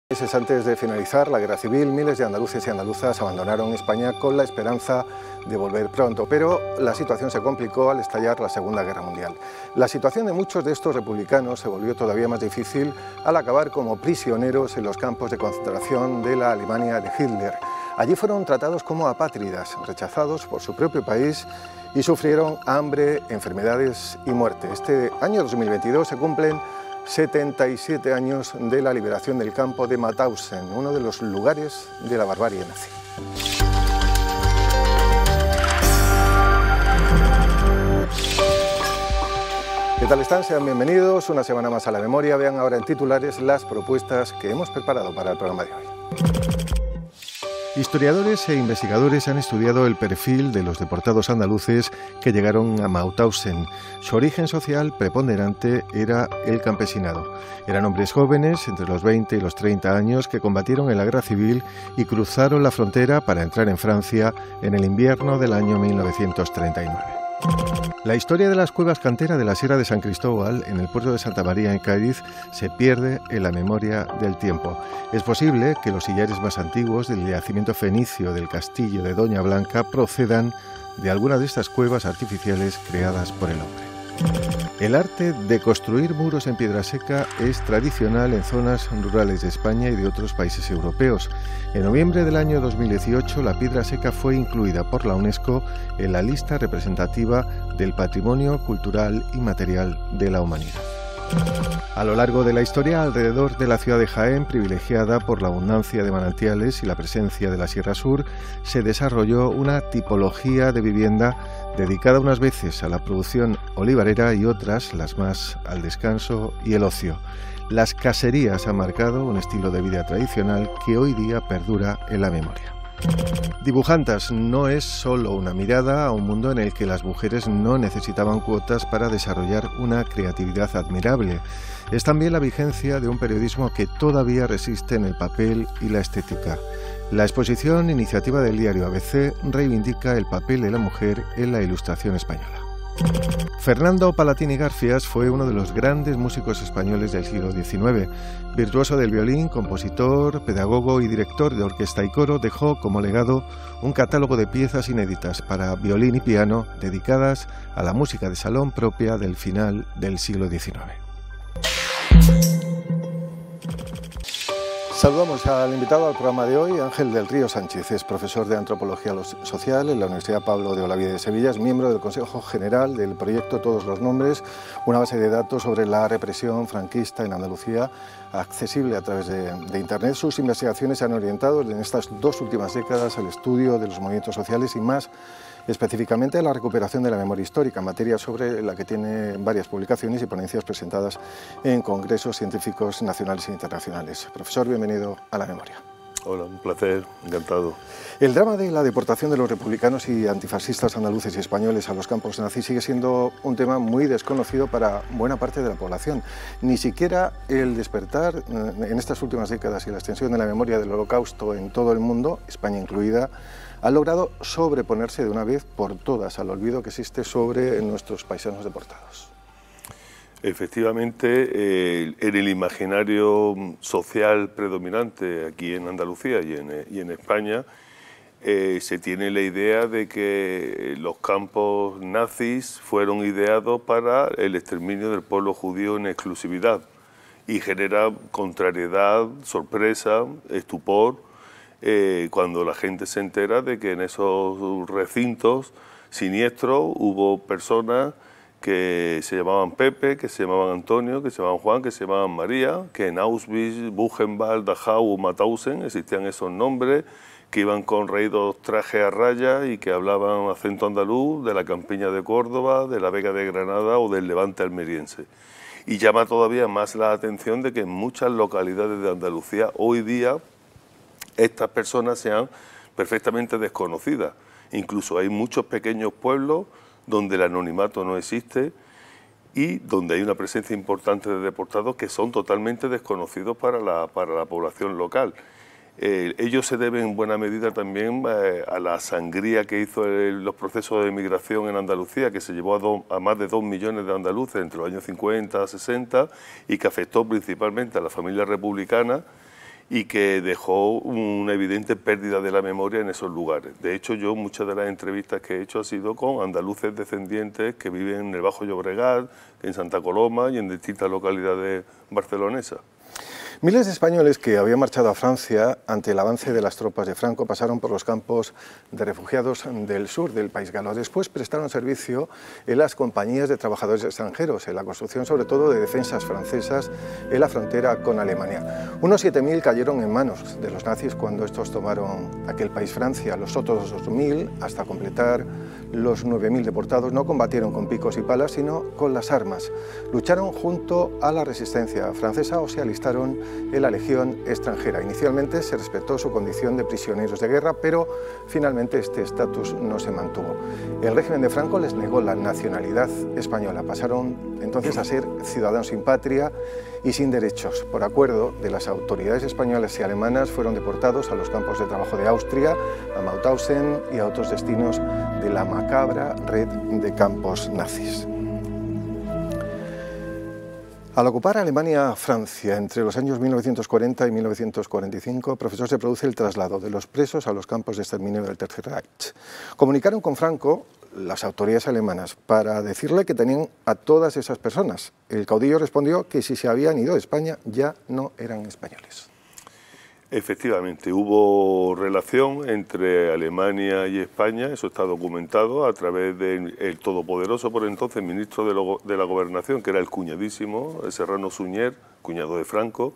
Meses antes de finalizar la guerra civil, miles de andaluces y andaluzas abandonaron España con la esperanza de volver pronto, pero la situación se complicó al estallar la Segunda Guerra Mundial. La situación de muchos de estos republicanos se volvió todavía más difícil al acabar como prisioneros en los campos de concentración de la Alemania de Hitler. Allí fueron tratados como apátridas, rechazados por su propio país y sufrieron hambre, enfermedades y muerte. Este año 2022 se cumplen 77 años de la liberación del campo de Mauthausen, uno de los lugares de la barbarie nazi. ¿Qué tal están? Sean bienvenidos una semana más a La Memoria. Vean ahora en titulares las propuestas que hemos preparado para el programa de hoy. Historiadores e investigadores han estudiado el perfil de los deportados andaluces que llegaron a Mauthausen. Su origen social preponderante era el campesinado. Eran hombres jóvenes, entre los 20 y los 30 años, que combatieron en la guerra civil y cruzaron la frontera para entrar en Francia en el invierno del año 1939. La historia de las cuevas cantera de la Sierra de San Cristóbal, en el puerto de Santa María, en Cádiz, se pierde en la memoria del tiempo. Es posible que los sillares más antiguos del yacimiento fenicio del castillo de Doña Blanca procedan de alguna de estas cuevas artificiales creadas por el hombre. El arte de construir muros en piedra seca es tradicional en zonas rurales de España y de otros países europeos. En noviembre del año 2018, la piedra seca fue incluida por la UNESCO en la lista representativa del Patrimonio Cultural y Material de la Humanidad. A lo largo de la historia, alrededor de la ciudad de Jaén, privilegiada por la abundancia de manantiales y la presencia de la Sierra Sur, se desarrolló una tipología de vivienda dedicada unas veces a la producción olivarera y otras, las más, al descanso y el ocio. Las caserías han marcado un estilo de vida tradicional que hoy día perdura en la memoria. Dibujantas no es solo una mirada a un mundo en el que las mujeres no necesitaban cuotas para desarrollar una creatividad admirable. Es también la vigencia de un periodismo que todavía resiste en el papel y la estética. La exposición Iniciativa del diario ABC reivindica el papel de la mujer en la ilustración española. Fernando Palatini Garfias fue uno de los grandes músicos españoles del siglo XIX. Virtuoso del violín, compositor, pedagogo y director de orquesta y coro, dejó como legado un catálogo de piezas inéditas para violín y piano dedicadas a la música de salón propia del final del siglo XIX. Saludamos al invitado al programa de hoy, Ángel del Río Sánchez. Es profesor de Antropología Social en la Universidad Pablo de Olavide de Sevilla. Es miembro del Consejo General del proyecto Todos los Nombres, una base de datos sobre la represión franquista en Andalucía, accesible a través de Internet. Sus investigaciones se han orientado en estas dos últimas décadas al estudio de los movimientos sociales y más específicamente a la recuperación de la memoria histórica, materia sobre la que tiene varias publicaciones y ponencias presentadas en congresos científicos nacionales e internacionales. Profesor, bienvenido a La Memoria. Hola, un placer, encantado. El drama de la deportación de los republicanos y antifascistas andaluces y españoles a los campos nazis sigue siendo un tema muy desconocido para buena parte de la población. Ni siquiera el despertar en estas últimas décadas y la extensión de la memoria del Holocausto en todo el mundo, España incluida, ha logrado sobreponerse de una vez por todas al olvido que existe sobre nuestros paisanos deportados. Efectivamente, en el imaginario social predominante aquí en Andalucía y en España, se tiene la idea de que los campos nazis fueron ideados para el exterminio del pueblo judío en exclusividad y genera contrariedad, sorpresa, estupor, cuando la gente se entera de que en esos recintos siniestros hubo personas que se llamaban Pepe, que se llamaban Antonio, que se llamaban Juan, que se llamaban María, que en Auschwitz, Buchenwald, Dachau o Mauthausen existían esos nombres, que iban con raídos trajes a rayas y que hablaban acento andaluz de la campiña de Córdoba, de la Vega de Granada o del Levante almeriense. Y llama todavía más la atención de que en muchas localidades de Andalucía hoy día estas personas sean perfectamente desconocidas. Incluso hay muchos pequeños pueblos donde el anonimato no existe y donde hay una presencia importante de deportados que son totalmente desconocidos para la población local. Ellos se deben en buena medida también a la sangría que hizo los procesos de migración en Andalucía, que se llevó a más de 2 millones de andaluces entre los años 50 a 60 y que afectó principalmente a la familia republicana y que dejó una evidente pérdida de la memoria en esos lugares. De hecho, yo muchas de las entrevistas que he hecho ha sido con andaluces descendientes que viven en el Bajo Llobregat, en Santa Coloma y en distintas localidades barcelonesas. Miles de españoles que habían marchado a Francia ante el avance de las tropas de Franco pasaron por los campos de refugiados del sur del país galo. Después prestaron servicio en las compañías de trabajadores extranjeros, en la construcción sobre todo de defensas francesas en la frontera con Alemania. Unos 7.000 cayeron en manos de los nazis cuando estos tomaron aquel país Francia. Los otros 2.000, hasta completar los 9.000 deportados, no combatieron con picos y palas, sino con las armas. Lucharon junto a la resistencia francesa o se alistaron en la Legión extranjera. Inicialmente se respetó su condición de prisioneros de guerra, pero finalmente este estatus no se mantuvo. El régimen de Franco les negó la nacionalidad española. Pasaron entonces a ser ciudadanos sin patria y sin derechos. Por acuerdo de las autoridades españolas y alemanas fueron deportados a los campos de trabajo de Austria, a Mauthausen y a otros destinos de la macabra red de campos nazis. Al ocupar Alemania Francia entre los años 1940 y 1945, profesor, se produce el traslado de los presos a los campos de exterminio del Tercer Reich. Comunicaron con Franco las autoridades alemanas para decirle que tenían a todas esas personas. El caudillo respondió que si se habían ido de España ya no eran españoles. Efectivamente, hubo relación entre Alemania y España, eso está documentado a través del todopoderoso por entonces ministro de la Gobernación, que era el cuñadísimo, Serrano Suñer, cuñado de Franco,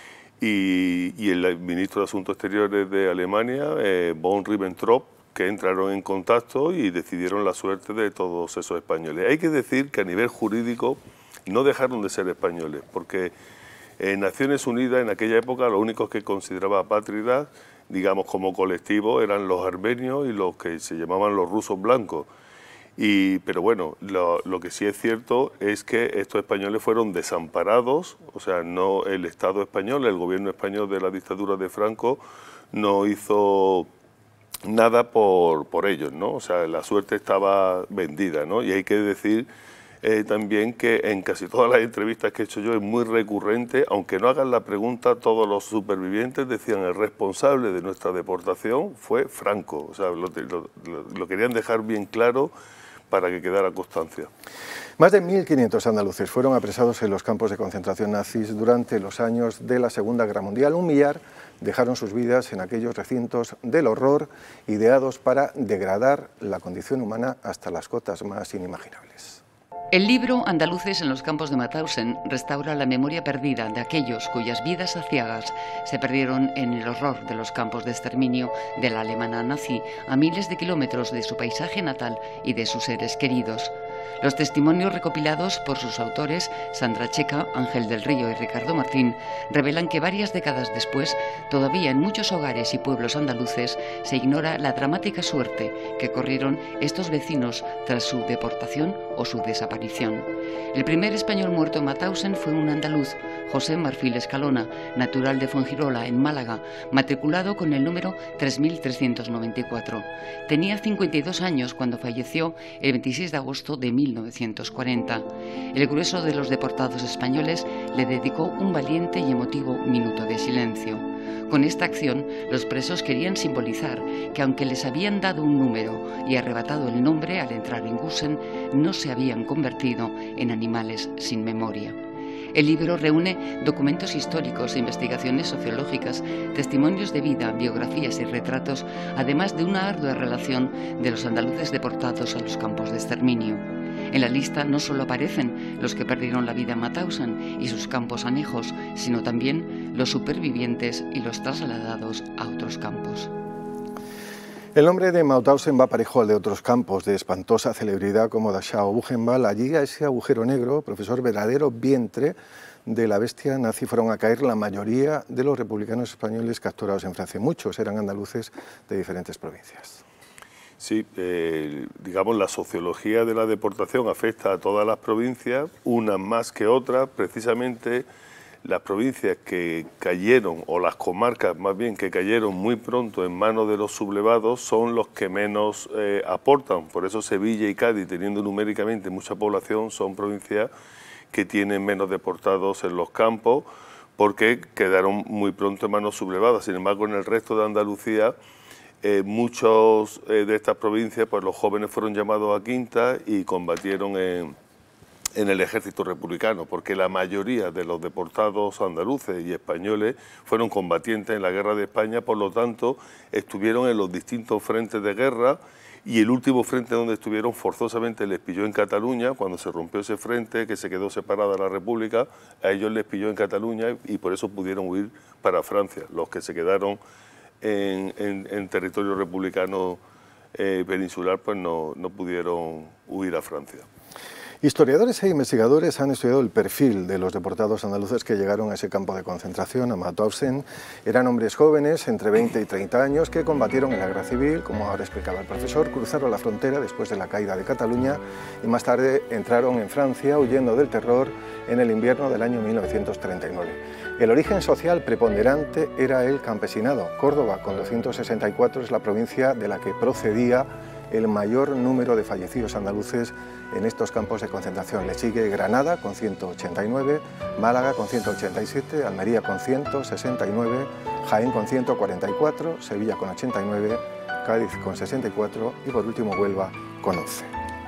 y el ministro de Asuntos Exteriores de Alemania, von Ribbentrop, que entraron en contacto y decidieron la suerte de todos esos españoles. Hay que decir que a nivel jurídico no dejaron de ser españoles, porque en Naciones Unidas en aquella época los únicos que consideraba apátridas, digamos como colectivo, eran los armenios y los que se llamaban los rusos blancos. Pero bueno, lo que sí es cierto es que estos españoles fueron desamparados, o sea, no el Estado español, el gobierno español de la dictadura de Franco no hizo nada por ellos, ¿no? O sea, la suerte estaba vendida, ¿no? Y hay que decir también que en casi todas las entrevistas que he hecho yo es muy recurrente, aunque no hagan la pregunta, todos los supervivientes decían el responsable de nuestra deportación fue Franco, o sea, lo querían dejar bien claro para que quedara constancia. Más de 1.500 andaluces fueron apresados en los campos de concentración nazis durante los años de la Segunda Guerra Mundial. 1 millar dejaron sus vidas en aquellos recintos del horror ideados para degradar la condición humana hasta las cotas más inimaginables. El libro Andaluces en los campos de Mauthausen restaura la memoria perdida de aquellos cuyas vidas aciagas se perdieron en el horror de los campos de exterminio de la Alemania nazi a miles de kilómetros de su paisaje natal y de sus seres queridos. Los testimonios recopilados por sus autores, Sandra Checa, Ángel del Río y Ricardo Martín, revelan que varias décadas después, todavía en muchos hogares y pueblos andaluces, se ignora la dramática suerte que corrieron estos vecinos tras su deportación o su desaparición. El primer español muerto en Mauthausen fue un andaluz, José Marfil Escalona, natural de Fuengirola, en Málaga, matriculado con el número 3394. Tenía 52 años cuando falleció el 26 de agosto de 1940. El grueso de los deportados españoles le dedicó un valiente y emotivo minuto de silencio. Con esta acción, los presos querían simbolizar que aunque les habían dado un número y arrebatado el nombre al entrar en Gusen, no se habían convertido en animales sin memoria. El libro reúne documentos históricos e investigaciones sociológicas, testimonios de vida, biografías y retratos, además de una ardua relación de los andaluces deportados a los campos de exterminio. En la lista no solo aparecen los que perdieron la vida en Mauthausen y sus campos anejos, sino también los supervivientes y los trasladados a otros campos. El nombre de Mauthausen va parejo al de otros campos de espantosa celebridad como Dachau o Buchenwald. Allí, a ese agujero negro, profesor, verdadero vientre de la bestia nazi, fueron a caer la mayoría de los republicanos españoles capturados en Francia. Muchos eran andaluces de diferentes provincias. Sí, digamos, la sociología de la deportación afecta a todas las provincias, unas más que otras. Precisamente las provincias que cayeron, o las comarcas más bien, que cayeron muy pronto en manos de los sublevados, son los que menos aportan. Por eso Sevilla y Cádiz, teniendo numéricamente mucha población, son provincias que tienen menos deportados en los campos, porque quedaron muy pronto en manos sublevadas. Sin embargo, en el resto de Andalucía, muchos de estas provincias, pues los jóvenes fueron llamados a quinta y combatieron en el ejército republicano, porque la mayoría de los deportados andaluces y españoles fueron combatientes en la guerra de España, por lo tanto estuvieron en los distintos frentes de guerra, y el último frente donde estuvieron forzosamente les pilló en Cataluña. Cuando se rompió ese frente, que se quedó separada la República, a ellos les pilló en Cataluña y por eso pudieron huir para Francia. Los que se quedaron en territorio republicano peninsular pues no pudieron huir a Francia. Historiadores e investigadores han estudiado el perfil de los deportados andaluces que llegaron a ese campo de concentración, a Mauthausen. Eran hombres jóvenes, entre 20 y 30 años, que combatieron en la guerra civil, como ahora explicaba el profesor, cruzaron la frontera después de la caída de Cataluña y más tarde entraron en Francia huyendo del terror en el invierno del año 1939. El origen social preponderante era el campesinado. Córdoba, con 264, es la provincia de la que procedía el mayor número de fallecidos andaluces en estos campos de concentración. Le sigue Granada con 189, Málaga con 187, Almería con 169, Jaén con 144, Sevilla con 89, Cádiz con 64 y por último Huelva con 11.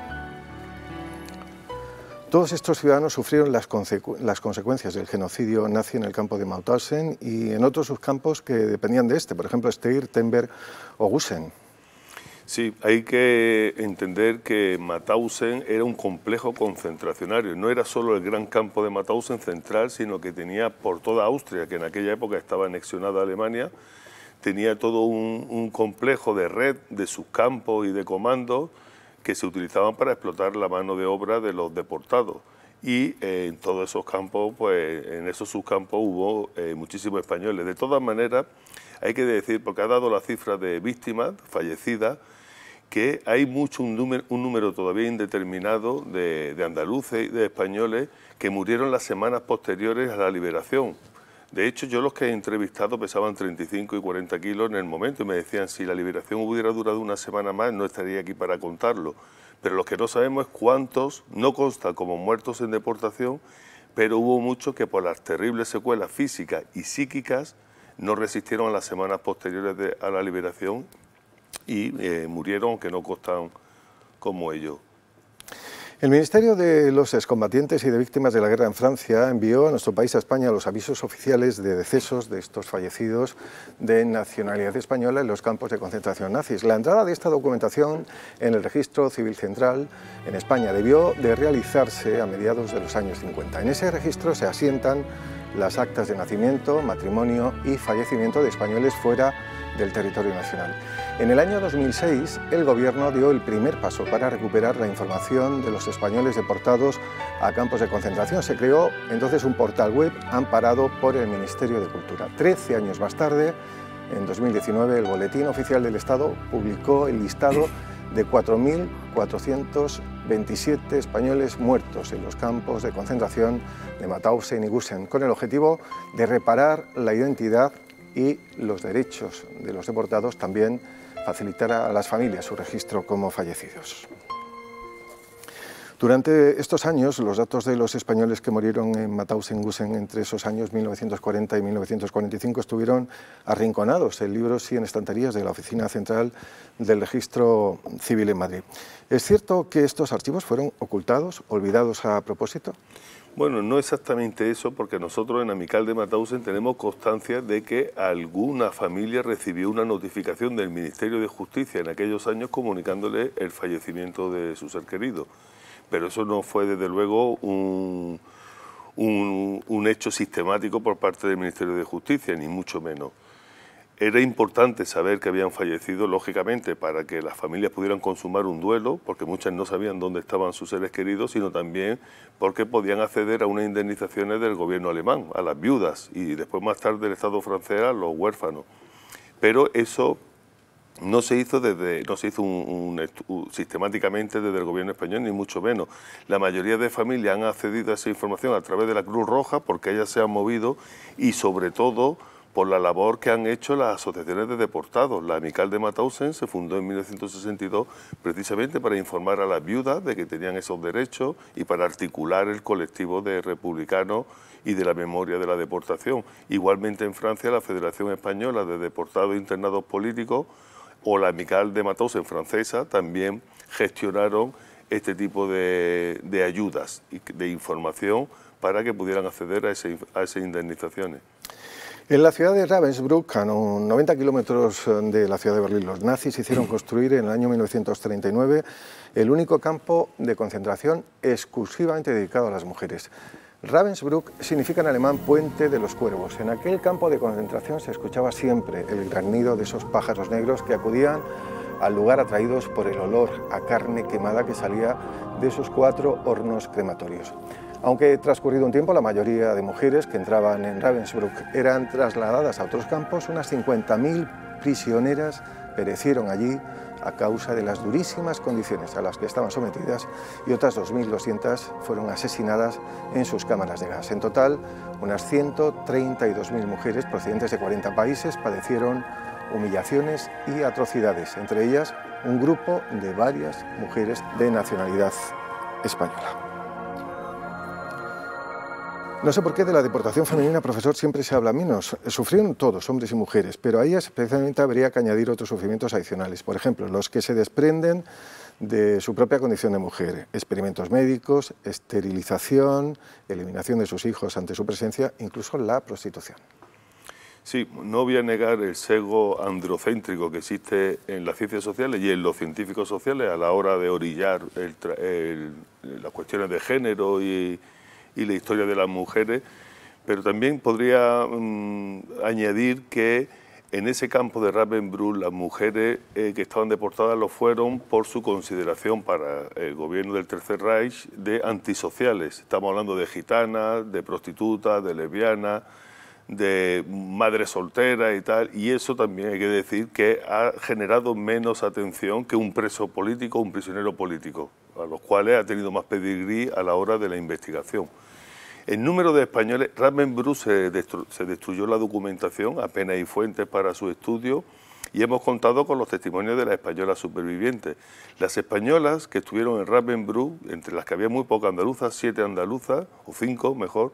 Todos estos ciudadanos sufrieron las consecuencias del genocidio nazi en el campo de Mauthausen y en otros subcampos que dependían de este, por ejemplo Steyr, Tember o Gusen. Sí, hay que entender que Mauthausen era un complejo concentracionario. No era solo el gran campo de Mauthausen central, sino que tenía por toda Austria, que en aquella época estaba anexionada a Alemania, tenía todo un complejo de red de subcampos y de comandos que se utilizaban para explotar la mano de obra de los deportados. Y en todos esos campos, pues en esos subcampos hubo muchísimos españoles. De todas maneras, hay que decir, porque ha dado la cifra de víctimas fallecidas, que hay un número todavía indeterminado de andaluces y de españoles que murieron las semanas posteriores a la liberación. De hecho, yo los que he entrevistado pesaban 35 y 40 kilos en el momento y me decían, si la liberación hubiera durado una semana más no estaría aquí para contarlo. Pero lo que no sabemos es cuántos, no consta como muertos en deportación, pero hubo muchos que por las terribles secuelas físicas y psíquicas no resistieron a las semanas posteriores a la liberación y murieron, aunque no constan como ellos. El Ministerio de los Excombatientes y de Víctimas de la Guerra en Francia envió a nuestro país, a España, los avisos oficiales de decesos de estos fallecidos de nacionalidad española en los campos de concentración nazis. La entrada de esta documentación en el Registro Civil Central en España debió de realizarse a mediados de los años 50. En ese registro se asientan las actas de nacimiento, matrimonio y fallecimiento de españoles fuera del territorio nacional. En el año 2006, el Gobierno dio el primer paso para recuperar la información de los españoles deportados a campos de concentración. Se creó entonces un portal web amparado por el Ministerio de Cultura. 13 años más tarde, en 2019, el Boletín Oficial del Estado publicó el listado de 4.427 españoles muertos en los campos de concentración de Mauthausen y Gusen, con el objetivo de reparar la identidad y los derechos de los deportados, también facilitar a las familias su registro como fallecidos. Durante estos años, los datos de los españoles que murieron en Mauthausen-Gusen entre esos años 1940 y 1945 estuvieron arrinconados en libros y en estanterías de la Oficina Central del Registro Civil en Madrid. ¿Es cierto que estos archivos fueron ocultados, olvidados a propósito? Bueno, no exactamente eso, porque nosotros en Amical de Mauthausen tenemos constancia de que alguna familia recibió una notificación del Ministerio de Justicia en aquellos años comunicándole el fallecimiento de su ser querido. Pero eso no fue, desde luego, un hecho sistemático por parte del Ministerio de Justicia, ni mucho menos. Era importante saber que habían fallecido, lógicamente, para que las familias pudieran consumar un duelo, porque muchas no sabían dónde estaban sus seres queridos, sino también porque podían acceder a unas indemnizaciones del gobierno alemán, a las viudas, y después más tarde del Estado francés a los huérfanos. Pero eso no se hizo sistemáticamente desde el gobierno español, ni mucho menos. La mayoría de familias han accedido a esa información a través de la Cruz Roja, porque ellas se han movido, y sobre todo por la labor que han hecho las asociaciones de deportados. La Amical de Mauthausen se fundó en 1962 precisamente para informar a las viudas de que tenían esos derechos y para articular el colectivo de republicanos y de la memoria de la deportación. Igualmente en Francia, la Federación Española de Deportados e Internados Políticos o la Amical de Mauthausen francesa también gestionaron este tipo de ayudas y de información para que pudieran acceder a esas indemnizaciones. En la ciudad de Ravensbrück, a 90 kilómetros de la ciudad de Berlín, los nazis hicieron construir en el año 1939 el único campo de concentración exclusivamente dedicado a las mujeres. Ravensbrück significa en alemán puente de los cuervos. En aquel campo de concentración se escuchaba siempre el granido de esos pájaros negros que acudían al lugar atraídos por el olor a carne quemada que salía de esos 4 hornos crematorios. Aunque transcurrido un tiempo, la mayoría de mujeres que entraban en Ravensbrück eran trasladadas a otros campos, unas 50.000 prisioneras perecieron allí a causa de las durísimas condiciones a las que estaban sometidas y otras 2.200 fueron asesinadas en sus cámaras de gas. En total, unas 132.000 mujeres procedentes de 40 países padecieron humillaciones y atrocidades, entre ellas un grupo de varias mujeres de nacionalidad española. No sé por qué de la deportación femenina, profesor, siempre se habla menos. Sufrieron todos, hombres y mujeres, pero a ellas especialmente habría que añadir otros sufrimientos adicionales. Por ejemplo, los que se desprenden de su propia condición de mujer, experimentos médicos, esterilización, eliminación de sus hijos ante su presencia, incluso la prostitución. Sí, no voy a negar el sesgo androcéntrico que existe en las ciencias sociales y en los científicos sociales a la hora de orillar las cuestiones de género y la historia de las mujeres, pero también podría añadir que en ese campo de Ravensbrück las mujeres que estaban deportadas lo fueron por su consideración para el gobierno del Tercer Reich de antisociales. Estamos hablando de gitanas, de prostitutas, de lesbianas, de madres solteras y tal, y eso también hay que decir que ha generado menos atención que un preso político, un prisionero político, a los cuales ha tenido más pedigrí a la hora de la investigación. El número de españoles, Ravensbrück se destruyó la documentación, apenas hay fuentes para su estudio, y hemos contado con los testimonios de las españolas supervivientes. Las españolas que estuvieron en Ravensbrück, entre las que había muy pocas andaluzas, 7 andaluzas, o 5 mejor,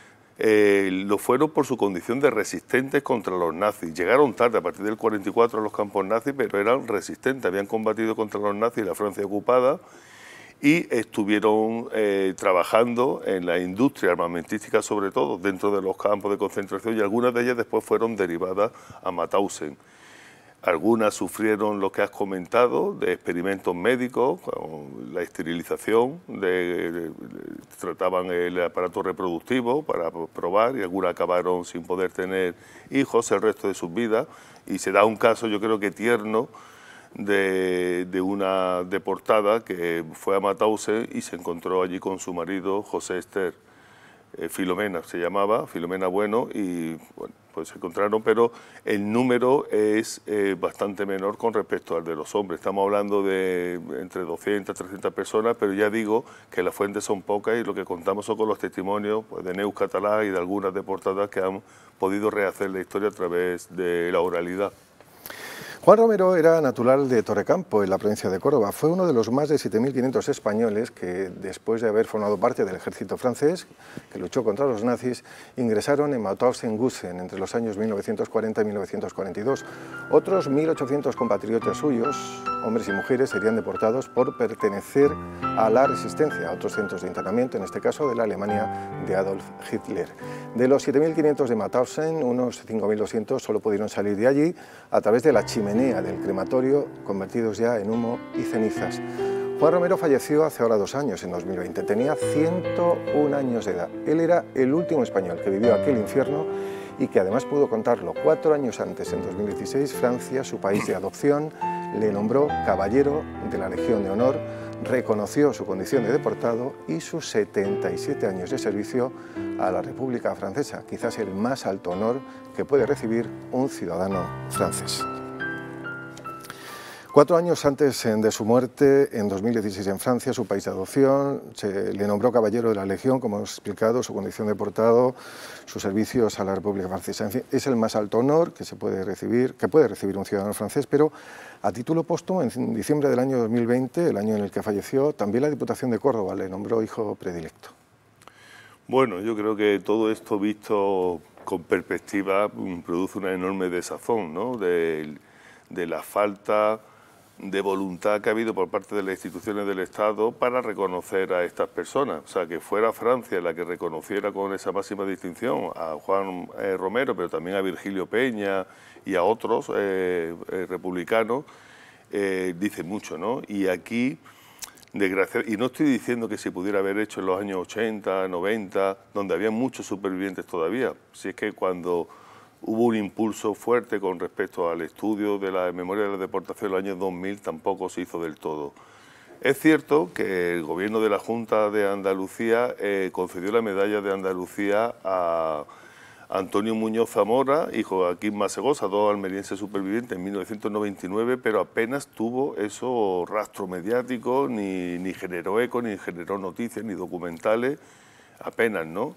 lo fueron por su condición de resistentes contra los nazis. Llegaron tarde, a partir del 44 a los campos nazis, pero eran resistentes, habían combatido contra los nazis en la Francia ocupada, y estuvieron trabajando en la industria armamentística, sobre todo dentro de los campos de concentración, y algunas de ellas después fueron derivadas a Mauthausen. Algunas sufrieron lo que has comentado, de experimentos médicos, con la esterilización, trataban el aparato reproductivo para probar, y algunas acabaron sin poder tener hijos el resto de sus vidas, y se da un caso, yo creo que tierno, de una deportada que fue a Mauthausen y se encontró allí con su marido, José Ester, Filomena se llamaba, Filomena Bueno, y bueno, pues se encontraron, pero el número es bastante menor con respecto al de los hombres. Estamos hablando de entre 200 y 300 personas, pero ya digo que las fuentes son pocas y lo que contamos son con los testimonios pues, de Neus Catalá y de algunas deportadas que han podido rehacer la historia a través de la oralidad. Juan Romero era natural de Torrecampo, en la provincia de Córdoba. Fue uno de los más de 7.500 españoles que, después de haber formado parte del ejército francés, que luchó contra los nazis, ingresaron en Mauthausen-Gusen entre los años 1940 y 1942. Otros 1.800 compatriotas suyos, hombres y mujeres, serían deportados por pertenecer a la resistencia, a otros centros de internamiento, en este caso de la Alemania de Adolf Hitler. De los 7.500 de Mauthausen, unos 5.200 solo pudieron salir de allí a través de la chimenea del crematorio, convertidos ya en humo y cenizas. Juan Romero falleció hace ahora 2 años, en 2020. Tenía 101 años de edad. Él era el último español que vivió aquel infierno y que además pudo contarlo. 4 años antes, en 2016, Francia, su país de adopción, le nombró caballero de la Legión de Honor, reconoció su condición de deportado y sus 77 años de servicio a la República Francesa, quizás el más alto honor que puede recibir un ciudadano francés. 4 años antes de su muerte, en 2016 en Francia, su país de adopción, se le nombró caballero de la Legión, como hemos explicado, su condición de deportado, sus servicios a la República Francesa. En fin, es el más alto honor que puede recibir un ciudadano francés, pero a título póstumo, en diciembre del año 2020, el año en el que falleció, también la Diputación de Córdoba le nombró hijo predilecto. Bueno, yo creo que todo esto visto con perspectiva produce una enorme desazón, ¿no?, de la falta de voluntad que ha habido por parte de las instituciones del Estado para reconocer a estas personas. O sea, que fuera Francia la que reconociera con esa máxima distinción a Juan Romero, pero también a Virgilio Peña y a otros republicanos, dice mucho, ¿no? Y aquí, y no estoy diciendo que se pudiera haber hecho en los años 80, 90, donde había muchos supervivientes todavía. Si es que cuando hubo un impulso fuerte con respecto al estudio de la memoria de la deportación en los años 2000, tampoco se hizo del todo. Es cierto que el gobierno de la Junta de Andalucía concedió la medalla de Andalucía a Antonio Muñoz Zamora y Joaquín Masegosa, dos almerienses supervivientes en 1999, pero apenas tuvo eso rastro mediático, ni generó eco, ni generó noticias, ni documentales, apenas, ¿no?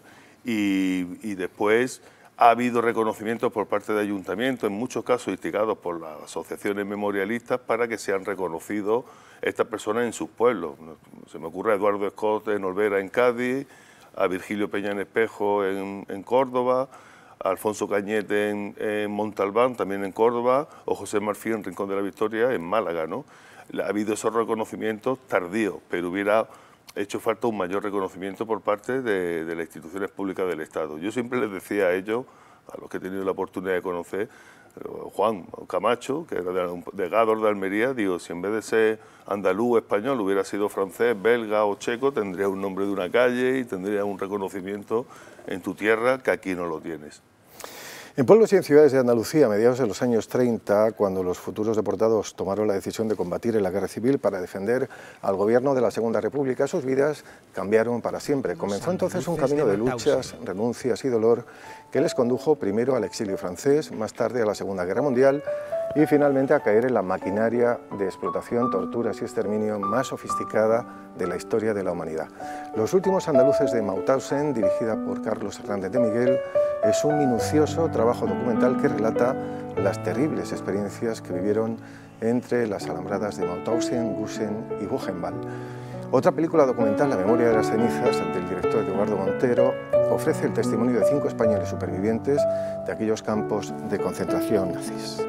Y después ha habido reconocimientos por parte de ayuntamientos, en muchos casos instigados por las asociaciones memorialistas, para que sean reconocidos estas personas en sus pueblos. Se me ocurre a Eduardo Scott en Olvera, en Cádiz, a Virgilio Peña en Espejo, en Córdoba, a Alfonso Cañete en Montalbán, también en Córdoba, o José Marfí en Rincón de la Victoria, en Málaga, ¿no? Ha habido esos reconocimientos tardíos, pero hubiera hecho falta un mayor reconocimiento por parte de las instituciones públicas del Estado. Yo siempre les decía a ellos, a los que he tenido la oportunidad de conocer, Juan Camacho, que era de Gádor de Almería, digo, si en vez de ser andaluz o español hubiera sido francés, belga o checo, tendría un nombre de una calle y tendría un reconocimiento en tu tierra que aquí no lo tienes. En pueblos y en ciudades de Andalucía, a mediados de los años 30, cuando los futuros deportados tomaron la decisión de combatir en la guerra civil para defender al gobierno de la Segunda República, sus vidas cambiaron para siempre. Comenzó entonces un camino de luchas, renuncias y dolor que les condujo primero al exilio francés, más tarde a la Segunda Guerra Mundial y finalmente a caer en la maquinaria de explotación, torturas y exterminio más sofisticada de la historia de la humanidad. Los últimos andaluces de Mauthausen, dirigida por Carlos Hernández de Miguel, es un minucioso trabajo documental que relata las terribles experiencias que vivieron entre las alambradas de Mauthausen, Gusen y Buchenwald. Otra película documental, La memoria de las cenizas, del director Eduardo Montero, ofrece el testimonio de 5 españoles supervivientes de aquellos campos de concentración nazis.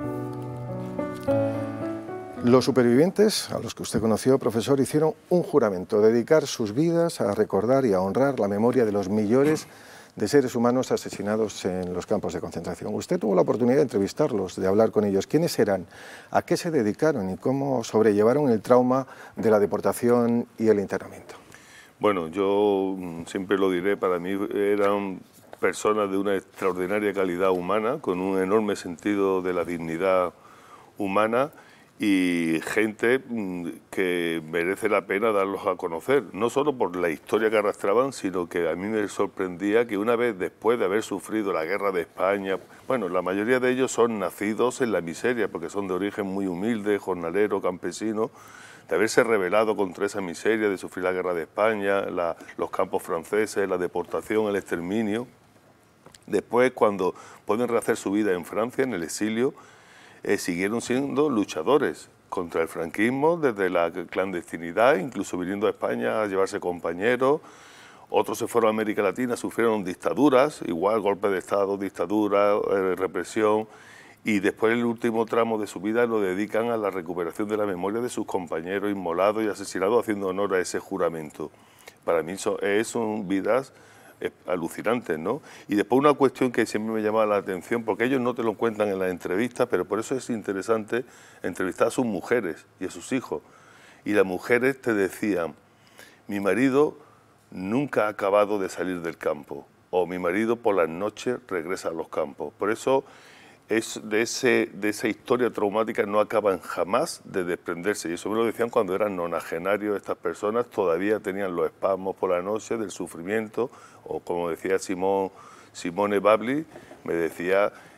Los supervivientes, a los que usted conoció, profesor, hicieron un juramento, dedicar sus vidas a recordar y a honrar la memoria de los millones de seres humanos asesinados en los campos de concentración. Usted tuvo la oportunidad de entrevistarlos, de hablar con ellos. ¿Quiénes eran? ¿A qué se dedicaron? ¿Y cómo sobrellevaron el trauma de la deportación y el internamiento? Bueno, yo siempre lo diré, para mí eran personas de una extraordinaria calidad humana, con un enorme sentido de la dignidad humana, y gente que merece la pena darlos a conocer, no solo por la historia que arrastraban, sino que a mí me sorprendía que una vez después de haber sufrido la guerra de España, bueno, la mayoría de ellos son nacidos en la miseria, porque son de origen muy humilde, jornalero, campesino, de haberse rebelado contra esa miseria, de sufrir la guerra de España, los campos franceses, la deportación, el exterminio. Después, cuando pueden rehacer su vida en Francia, en el exilio, siguieron siendo luchadores contra el franquismo desde la clandestinidad, incluso viniendo a España a llevarse compañeros. Otros se fueron a América Latina, sufrieron dictaduras, igual golpe de Estado, dictadura, represión, y después el último tramo de su vida lo dedican a la recuperación de la memoria de sus compañeros inmolados y asesinados, haciendo honor a ese juramento. Para mí son vidas alucinantes, ¿no? Y después una cuestión que siempre me llama la atención, porque ellos no te lo cuentan en las entrevistas, pero por eso es interesante entrevistar a sus mujeres y a sus hijos. Y las mujeres te decían, mi marido nunca ha acabado de salir del campo, o mi marido por las noches regresa a los campos. Por eso de esa historia traumática no acaban jamás de desprenderse, y eso me lo decían cuando eran nonagenarios estas personas, todavía tenían los espasmos por la noche del sufrimiento, o como decía Simone Babli, me decía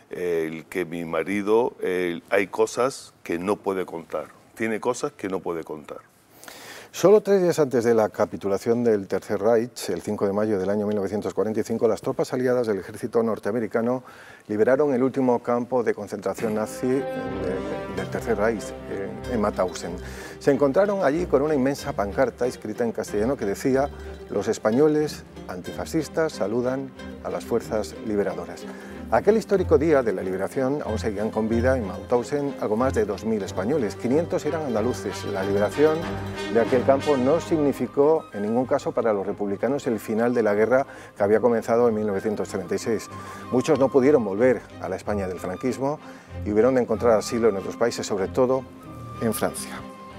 que mi marido hay cosas que no puede contar, tiene cosas que no puede contar. Solo 3 días antes de la capitulación del Tercer Reich, el 5 de mayo del año 1945, las tropas aliadas del ejército norteamericano liberaron el último campo de concentración nazi del Tercer Reich, en Mauthausen. Se encontraron allí con una inmensa pancarta escrita en castellano que decía: "Los españoles antifascistas saludan a las fuerzas liberadoras". Aquel histórico día de la liberación aún seguían con vida en Mauthausen algo más de 2000 españoles, 500 eran andaluces. La liberación de aquel campo no significó en ningún caso para los republicanos el final de la guerra que había comenzado en 1936. Muchos no pudieron volver a la España del franquismo y hubieron de encontrar asilo en otros países, sobre todo en Francia.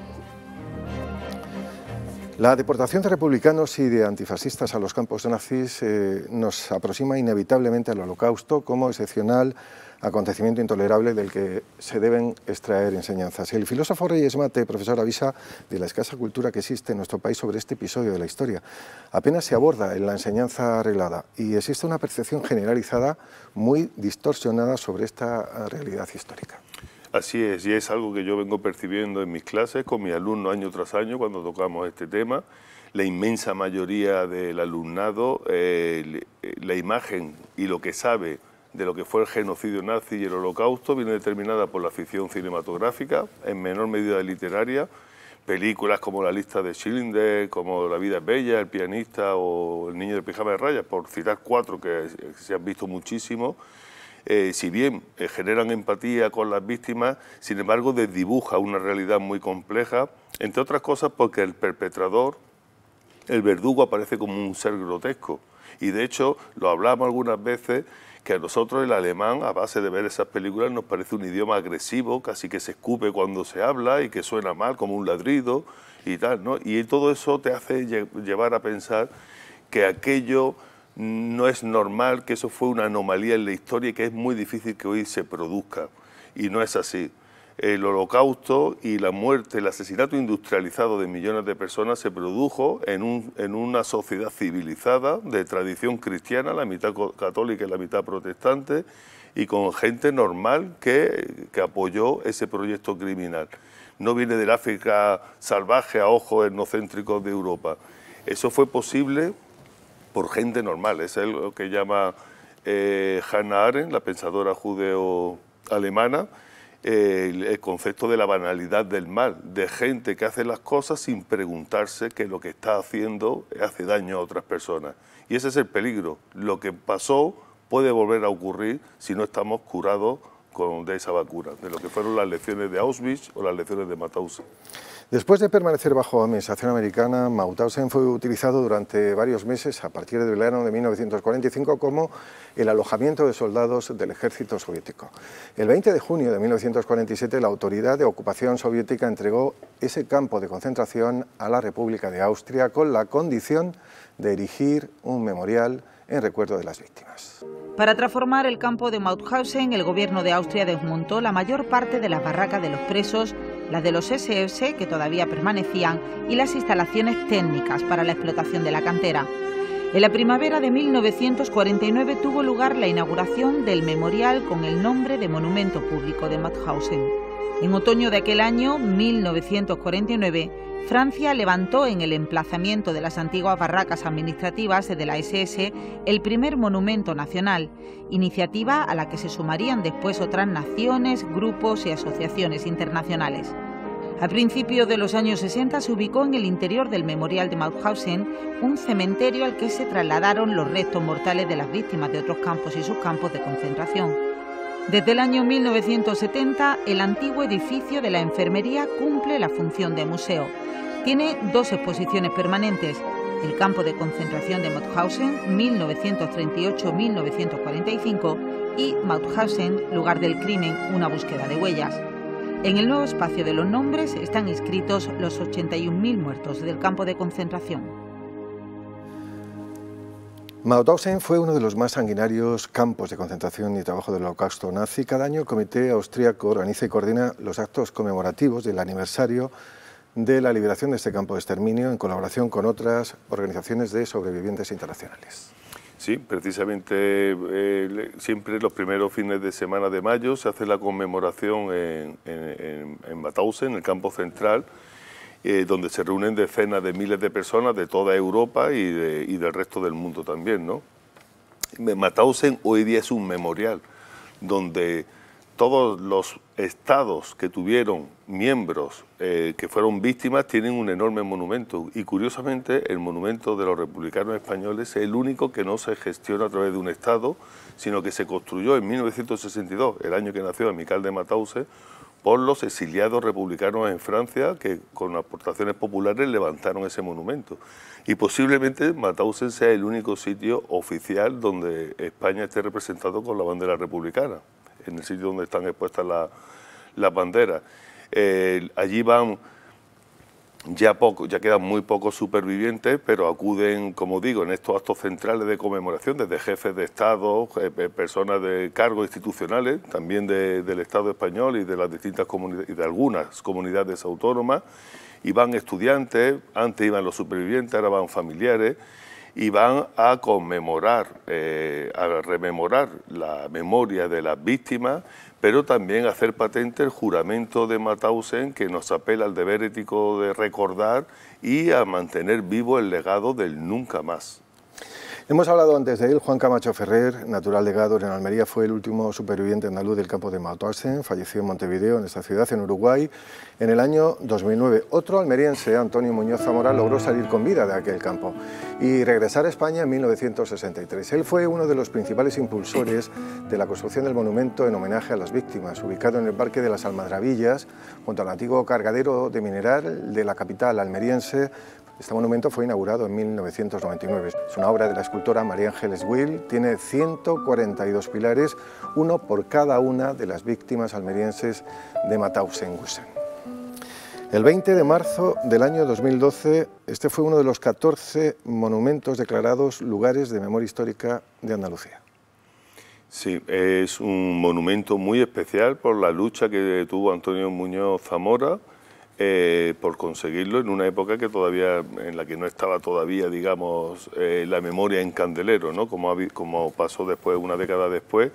La deportación de republicanos y de antifascistas a los campos nazis nos aproxima inevitablemente al Holocausto como excepcional acontecimiento intolerable del que se deben extraer enseñanzas. El filósofo Reyes Mate, profesor, avisa de la escasa cultura que existe en nuestro país sobre este episodio de la historia. Apenas se aborda en la enseñanza arreglada y existe una percepción generalizada muy distorsionada sobre esta realidad histórica. Así es, y es algo que yo vengo percibiendo en mis clases con mis alumnos año tras año cuando tocamos este tema. La inmensa mayoría del alumnado, la imagen y lo que sabe de lo que fue el genocidio nazi y el Holocausto viene determinada por la ficción cinematográfica, en menor medida literaria. Películas como La lista de Schindler, como La vida es bella, El pianista o El niño del pijama de rayas, por citar 4 que se han visto muchísimo. Si bien generan empatía con las víctimas, sin embargo desdibuja una realidad muy compleja, entre otras cosas porque el perpetrador, el verdugo, aparece como un ser grotesco. Y de hecho, lo hablamos algunas veces, que a nosotros el alemán, a base de ver esas películas, nos parece un idioma agresivo, casi que se escupe cuando se habla y que suena mal, como un ladrido y tal, ¿no? Y todo eso te hace llevar a pensar que aquello no es normal, que eso fue una anomalía en la historia y que es muy difícil que hoy se produzca. Y no es así. El Holocausto y la muerte, el asesinato industrializado de millones de personas se produjo en una sociedad civilizada de tradición cristiana, la mitad católica y la mitad protestante, y con gente normal que apoyó ese proyecto criminal. No viene del África salvaje a ojos etnocéntricos de Europa. Eso fue posible por gente normal, es lo que llama Hannah Arendt, la pensadora judeo-alemana, el concepto de la banalidad del mal, de gente que hace las cosas sin preguntarse que lo que está haciendo hace daño a otras personas. Y ese es el peligro. Lo que pasó puede volver a ocurrir si no estamos curados de esa vacuna, de lo que fueron las lecciones de Auschwitz o las lecciones de Mauthausen. Después de permanecer bajo administración americana, Mauthausen fue utilizado durante varios meses, a partir del verano de 1945, como el alojamiento de soldados del ejército soviético. El 20 de junio de 1947, la Autoridad de Ocupación Soviética entregó ese campo de concentración a la República de Austria con la condición de erigir un memorial en recuerdo de las víctimas. Para transformar el campo de Mauthausen, el gobierno de Austria desmontó la mayor parte de las barracas de los presos, las de los SS, que todavía permanecían, y las instalaciones técnicas para la explotación de la cantera. En la primavera de 1949 tuvo lugar la inauguración del memorial con el nombre de Monumento Público de Mauthausen. En otoño de aquel año, 1949, Francia levantó en el emplazamiento de las antiguas barracas administrativas de la SS el primer monumento nacional, iniciativa a la que se sumarían después otras naciones, grupos y asociaciones internacionales. A principios de los años 60 se ubicó en el interior del memorial de Mauthausen un cementerio al que se trasladaron los restos mortales de las víctimas de otros campos y subcampos de concentración. Desde el año 1970, el antiguo edificio de la enfermería cumple la función de museo. Tiene 2 exposiciones permanentes: el campo de concentración de Mauthausen, 1938-1945, y Mauthausen, lugar del crimen, una búsqueda de huellas. En el nuevo espacio de los nombres están inscritos los 81.000 muertos del campo de concentración. Mauthausen fue uno de los más sanguinarios campos de concentración y trabajo del Holocausto nazi. Cada año el Comité Austríaco organiza y coordina los actos conmemorativos del aniversario de la liberación de este campo de exterminio en colaboración con otras organizaciones de sobrevivientes internacionales. Sí, precisamente siempre los primeros fines de semana de mayo se hace la conmemoración en Mauthausen, en el campo central, donde se reúnen decenas de miles de personas de toda Europa y del resto del mundo también, ¿no? Mauthausen hoy día es un memorial donde todos los estados que tuvieron miembros que fueron víctimas tienen un enorme monumento, y curiosamente el monumento de los republicanos españoles es el único que no se gestiona a través de un estado, sino que se construyó en 1962, el año que nació Amical de Mauthausen, por los exiliados republicanos en Francia que con aportaciones populares levantaron ese monumento. Y posiblemente Mauthausen sea el único sitio oficial donde España esté representado con la bandera republicana, en el sitio donde están expuestas las banderas. Allí van ya quedan muy pocos supervivientes, pero acuden, como digo, en estos actos centrales de conmemoración, desde jefes de Estado, personas de cargos institucionales, también del Estado español y de las distintas comunidades, y de algunas comunidades autónomas, y van estudiantes, antes iban los supervivientes, ahora van familiares, y van a conmemorar, a rememorar la memoria de las víctimas, pero también a hacer patente el juramento de Mauthausen, que nos apela al deber ético de recordar y a mantener vivo el legado del nunca más. Hemos hablado antes de él. Juan Camacho Ferrer, natural de Gádor, en Almería, fue el último superviviente andaluz del campo de Mauthausen. Falleció en Montevideo, en esta ciudad, en Uruguay, en el año 2009. Otro almeriense, Antonio Muñoz Zamora, logró salir con vida de aquel campo y regresar a España en 1963. Él fue uno de los principales impulsores de la construcción del monumento en homenaje a las víctimas, ubicado en el Parque de las Almadrabillas, junto al antiguo cargadero de mineral de la capital almeriense. Este monumento fue inaugurado en 1999. Es una obra de la escultora María Ángeles Will, tiene 142 pilares, uno por cada una de las víctimas almerienses de Mauthausen-Gusen. El 20 de marzo del año 2012, este fue uno de los 14 monumentos declarados lugares de memoria histórica de Andalucía. Sí, es un monumento muy especial por la lucha que tuvo Antonio Muñoz Zamora, por conseguirlo en una época en la que no estaba todavía, digamos, la memoria en candelero, ¿no? Como pasó después, una década después,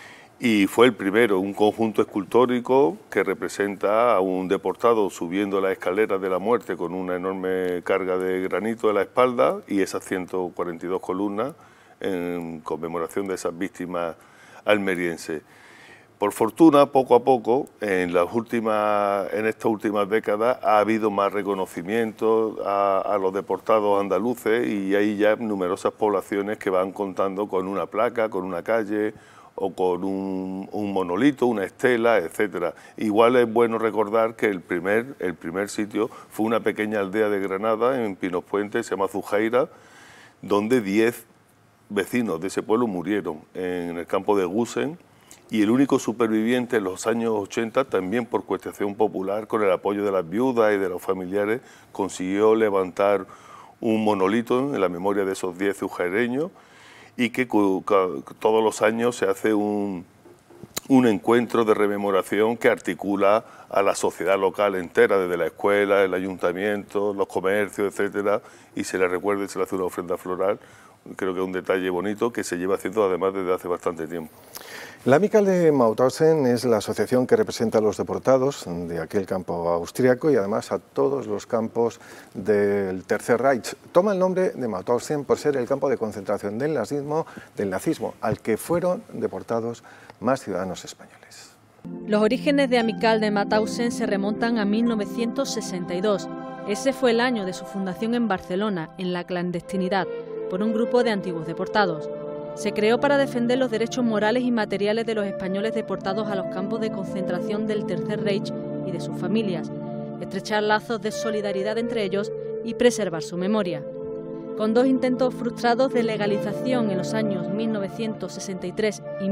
y fue el primero, un conjunto escultórico que representa a un deportado subiendo las escaleras de la muerte con una enorme carga de granito de la espalda y esas 142 columnas en conmemoración de esas víctimas almerienses. Por fortuna, poco a poco, en estas últimas décadas ha habido más reconocimiento a los deportados andaluces, y hay ya numerosas poblaciones que van contando con una placa, con una calle o con un monolito, una estela, etcétera. Igual es bueno recordar que el primer sitio fue una pequeña aldea de Granada, en Pinos Puente, se llama Zujaira, donde 10 vecinos de ese pueblo murieron en el campo de Gusen. Y el único superviviente en los años 80, también por cuestión popular, con el apoyo de las viudas y de los familiares, consiguió levantar un monolito en la memoria de esos 10 zujaireños, y que todos los años se hace un encuentro de rememoración que articula a la sociedad local entera, desde la escuela, el ayuntamiento, los comercios, etcétera, y se le recuerda y se le hace una ofrenda floral. Creo que es un detalle bonito que se lleva haciendo además desde hace bastante tiempo. La Amical de Mauthausen es la asociación que representa a los deportados de aquel campo austriaco y además a todos los campos del Tercer Reich. Toma el nombre de Mauthausen por ser el campo de concentración del nazismo, al que fueron deportados más ciudadanos españoles. Los orígenes de Amical de Mauthausen se remontan a 1962. Ese fue el año de su fundación en Barcelona, en la clandestinidad, por un grupo de antiguos deportados. Se creó para defender los derechos morales y materiales de los españoles deportados a los campos de concentración del Tercer Reich y de sus familias, estrechar lazos de solidaridad entre ellos y preservar su memoria. Con 2 intentos frustrados de legalización en los años 1963 y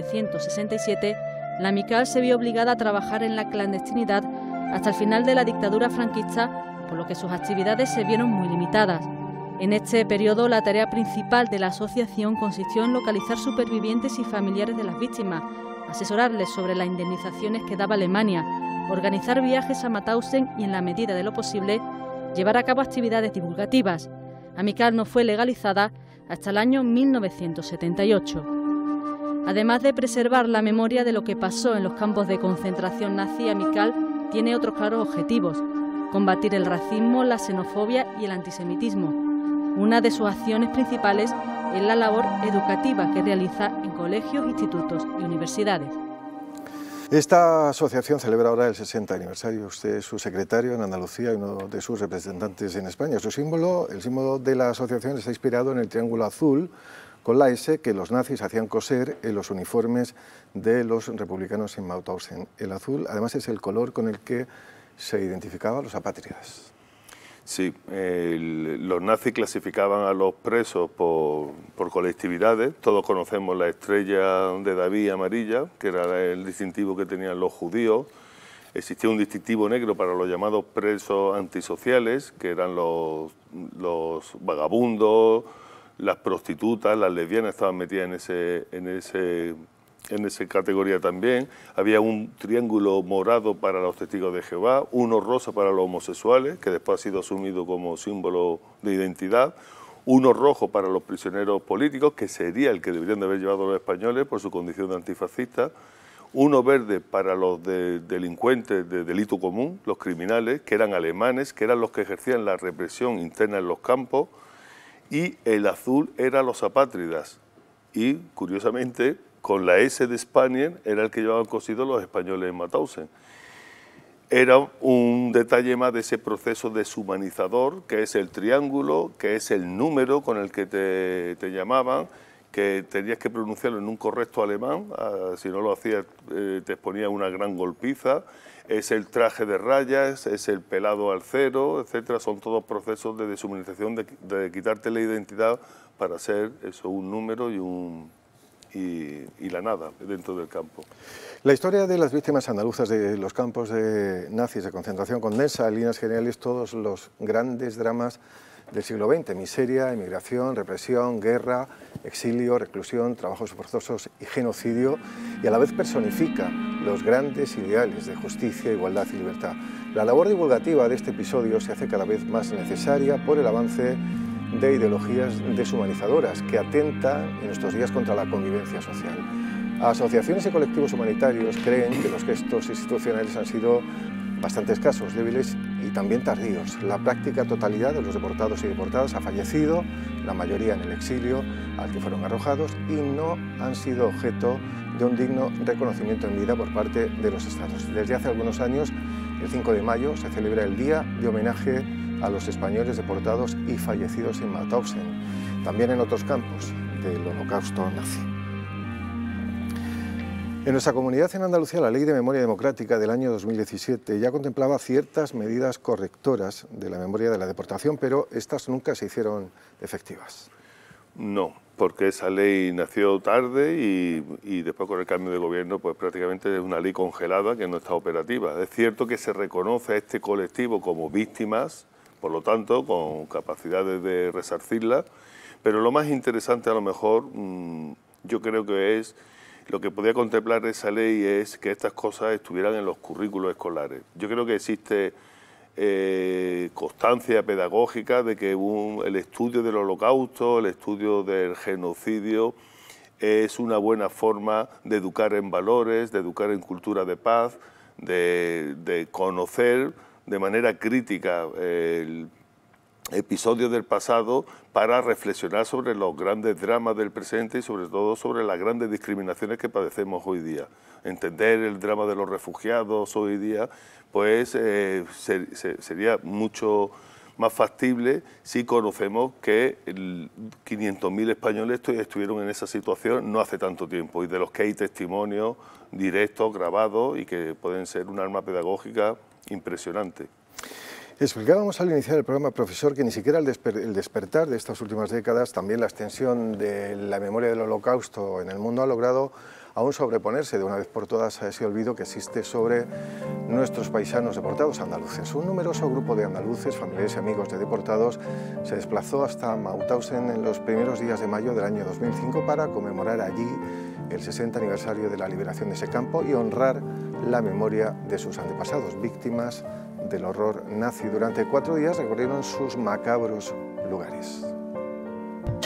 1967, la Amical se vio obligada a trabajar en la clandestinidad hasta el final de la dictadura franquista, por lo que sus actividades se vieron muy limitadas. En este periodo, la tarea principal de la asociación consistió en localizar supervivientes y familiares de las víctimas, asesorarles sobre las indemnizaciones que daba Alemania, organizar viajes a Mauthausen y, en la medida de lo posible, llevar a cabo actividades divulgativas. Amical no fue legalizada hasta el año 1978. Además de preservar la memoria de lo que pasó en los campos de concentración nazi, Amical tiene otros claros objetivos: combatir el racismo, la xenofobia y el antisemitismo. Una de sus acciones principales es la labor educativa que realiza en colegios, institutos y universidades. Esta asociación celebra ahora el 60 aniversario. Usted es su secretario en Andalucía y uno de sus representantes en España. Su símbolo, el símbolo de la asociación, está inspirado en el triángulo azul con la S que los nazis hacían coser en los uniformes de los republicanos en Mauthausen. El azul, además, es el color con el que se identificaban los apátridas. Sí, los nazis clasificaban a los presos por colectividades. Todos conocemos la estrella de David amarilla, que era el distintivo que tenían los judíos. Existía un distintivo negro para los llamados presos antisociales, que eran los vagabundos, las prostitutas, las lesbianas estaban metidas en esa categoría también. Había un triángulo morado para los testigos de Jehová, uno rosa para los homosexuales, que después ha sido asumido como símbolo de identidad, uno rojo para los prisioneros políticos, que sería el que deberían de haber llevado los españoles por su condición de antifascistas, uno verde para los delincuentes de delito común, los criminales, que eran alemanes, que eran los que ejercían la represión interna en los campos, y el azul eran los apátridas, y curiosamente con la S de Spanien era el que llevaban cosido los españoles en Mauthausen. Era un detalle más de ese proceso deshumanizador, que es el triángulo, que es el número con el que te llamaban, que tenías que pronunciarlo en un correcto alemán, si no lo hacías te exponía una gran golpiza. Es el traje de rayas, es el pelado al cero, etcétera. Son todos procesos de deshumanización, de quitarte la identidad para ser eso, un número y la nada dentro del campo. La historia de las víctimas andaluzas de los campos de nazis de concentración condensa en líneas generales todos los grandes dramas del siglo XX: miseria, emigración, represión, guerra, exilio, reclusión, trabajos forzosos y genocidio, y a la vez personifica los grandes ideales de justicia, igualdad y libertad. La labor divulgativa de este episodio se hace cada vez más necesaria por el avance de ideologías deshumanizadoras que atentan en estos días contra la convivencia social. Asociaciones y colectivos humanitarios creen que los gestos institucionales han sido bastante escasos, débiles y también tardíos. La práctica totalidad de los deportados y deportadas ha fallecido, la mayoría en el exilio al que fueron arrojados, y no han sido objeto de un digno reconocimiento en vida por parte de los Estados. Desde hace algunos años, el 5 de mayo, se celebra el Día de Homenaje a los españoles deportados y fallecidos en Mauthausen, también en otros campos del Holocausto nazi. En nuestra comunidad en Andalucía, la Ley de Memoria Democrática del año 2017 ya contemplaba ciertas medidas correctoras de la memoria de la deportación, pero estas nunca se hicieron efectivas. No, porque esa ley nació tarde y después con el cambio de gobierno pues prácticamente es una ley congelada que no está operativa. Es cierto que se reconoce a este colectivo como víctimas, por lo tanto con capacidades de resarcirlas, pero lo más interesante a lo mejor yo creo que es lo que podía contemplar esa ley es que estas cosas estuvieran en los currículos escolares. Yo creo que existe constancia pedagógica de que el estudio del Holocausto, el estudio del genocidio, es una buena forma de educar en valores, de educar en cultura de paz, de conocer de manera crítica el episodios del pasado para reflexionar sobre los grandes dramas del presente y sobre todo sobre las grandes discriminaciones que padecemos hoy día. Entender el drama de los refugiados hoy día pues sería mucho más factible si conocemos que 500.000 españoles estuvieron en esa situación no hace tanto tiempo y de los que hay testimonios directos, grabados y que pueden ser un arma pedagógica impresionante. Explicábamos al iniciar el programa, profesor, que ni siquiera el despertar de estas últimas décadas, también la extensión de la memoria del Holocausto en el mundo ha logrado aún sobreponerse de una vez por todas a ese olvido que existe sobre nuestros paisanos deportados andaluces. Un numeroso grupo de andaluces, familiares y amigos de deportados, se desplazó hasta Mauthausen en los primeros días de mayo del año 2005 para conmemorar allí el 60 aniversario de la liberación de ese campo y honrar la memoria de sus antepasados, víctimas del horror nazi. Durante 4 días recorrieron sus macabros lugares.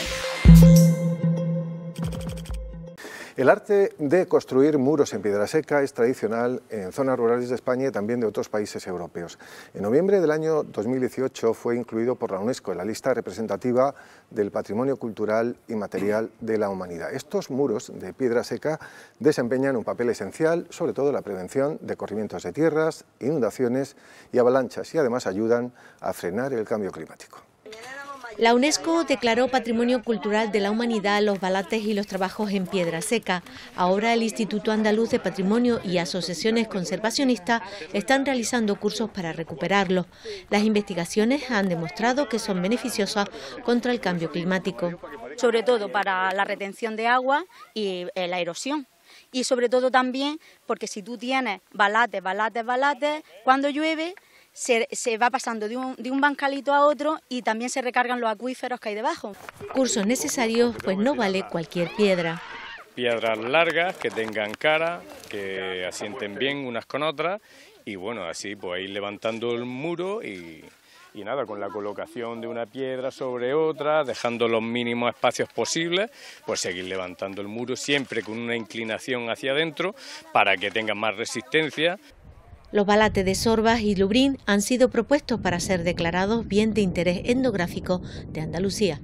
El arte de construir muros en piedra seca es tradicional en zonas rurales de España y también de otros países europeos. En noviembre del año 2018 fue incluido por la UNESCO en la lista representativa del Patrimonio Cultural y Material de la Humanidad. Estos muros de piedra seca desempeñan un papel esencial, sobre todo en la prevención de corrimientos de tierras, inundaciones y avalanchas, y además ayudan a frenar el cambio climático. La UNESCO declaró Patrimonio Cultural de la Humanidad los balates y los trabajos en piedra seca. Ahora el Instituto Andaluz de Patrimonio y asociaciones conservacionistas están realizando cursos para recuperarlos. Las investigaciones han demostrado que son beneficiosas contra el cambio climático. Sobre todo para la retención de agua y la erosión. Y sobre todo también porque si tú tienes balates, cuando llueve se va pasando de un bancalito a otro y también se recargan los acuíferos que hay debajo. Cursos necesarios, pues no vale cualquier piedra. Piedras largas, que tengan cara, que asienten bien unas con otras y bueno, así pues ir levantando el muro y nada, con la colocación de una piedra sobre otra, dejando los mínimos espacios posibles, pues seguir levantando el muro siempre con una inclinación hacia adentro para que tenga más resistencia. Los balates de Sorbas y Lubrín han sido propuestos para ser declarados bien de interés etnográfico de Andalucía.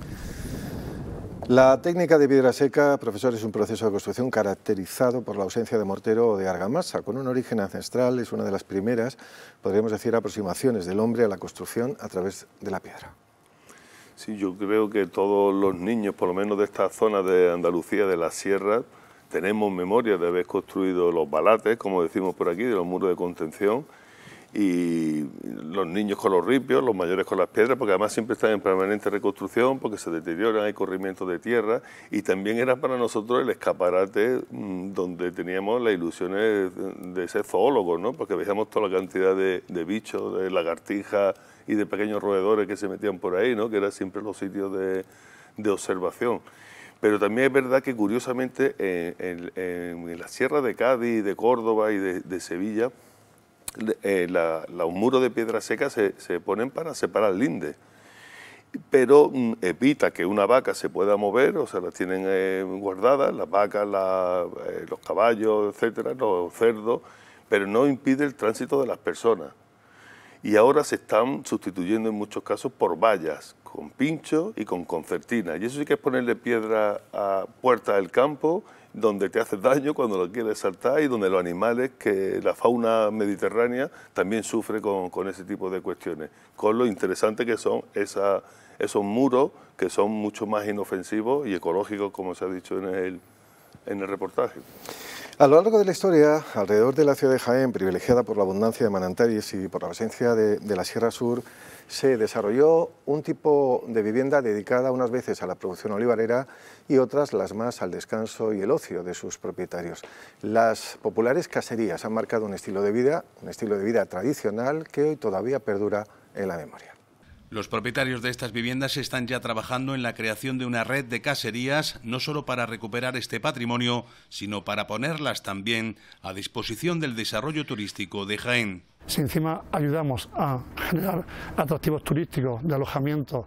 La técnica de piedra seca, profesor, es un proceso de construcción caracterizado por la ausencia de mortero o de argamasa. Con un origen ancestral, es una de las primeras, podríamos decir, aproximaciones del hombre a la construcción a través de la piedra. Sí, yo creo que todos los niños, por lo menos de esta zona de Andalucía, de la sierra, tenemos memoria de haber construido los balates, como decimos por aquí, de los muros de contención, y los niños con los ripios, los mayores con las piedras, porque además siempre están en permanente reconstrucción, porque se deterioran, hay corrimientos de tierra, y también era para nosotros el escaparate donde teníamos las ilusiones de ser zoólogos, ¿no? Porque veíamos toda la cantidad de bichos, de lagartijas y de pequeños roedores que se metían por ahí, ¿no? Que eran siempre los sitios de observación. Pero también es verdad que curiosamente en la sierra de Cádiz, de Córdoba y de Sevilla, los muros de piedra seca se ponen para separar lindes, pero evita que una vaca se pueda mover, o sea, las tienen guardadas, las vacas, los caballos, etcétera, los cerdos, pero no impide el tránsito de las personas. Y ahora se están sustituyendo en muchos casos por vallas, con pincho y con concertina. Y eso sí que es ponerle piedra a puerta del campo, donde te hace daño cuando lo quieres saltar y donde los animales, que la fauna mediterránea también sufre con ese tipo de cuestiones. Con lo interesante que son esos muros, que son mucho más inofensivos y ecológicos, como se ha dicho en el reportaje. A lo largo de la historia, alrededor de la ciudad de Jaén, privilegiada por la abundancia de manantiales y por la presencia de la Sierra Sur, se desarrolló un tipo de vivienda dedicada unas veces a la producción olivarera y otras las más al descanso y el ocio de sus propietarios. Las populares caserías han marcado un estilo de vida tradicional que hoy todavía perdura en la memoria. Los propietarios de estas viviendas están ya trabajando en la creación de una red de caserías, no solo para recuperar este patrimonio, sino para ponerlas también a disposición del desarrollo turístico de Jaén. Si encima ayudamos a generar atractivos turísticos de alojamientos,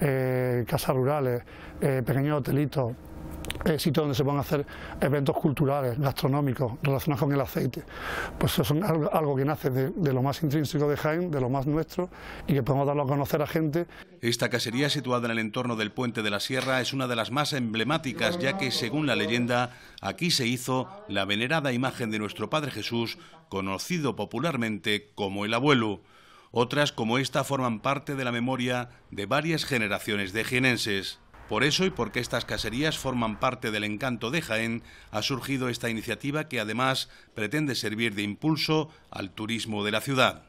casas rurales, pequeños hotelitos, sitios donde se puedan hacer eventos culturales, gastronómicos, relacionados con el aceite, pues eso es algo que nace de lo más intrínseco de Jaén, de lo más nuestro, y que podemos darlo a conocer a gente. Esta casería, situada en el entorno del Puente de la Sierra, es una de las más emblemáticas, ya que, según la leyenda, aquí se hizo la venerada imagen de nuestro Padre Jesús, conocido popularmente como el Abuelo. Otras, como esta, forman parte de la memoria de varias generaciones de jienenses. Por eso y porque estas caserías forman parte del encanto de Jaén, ha surgido esta iniciativa que además pretende servir de impulso al turismo de la ciudad.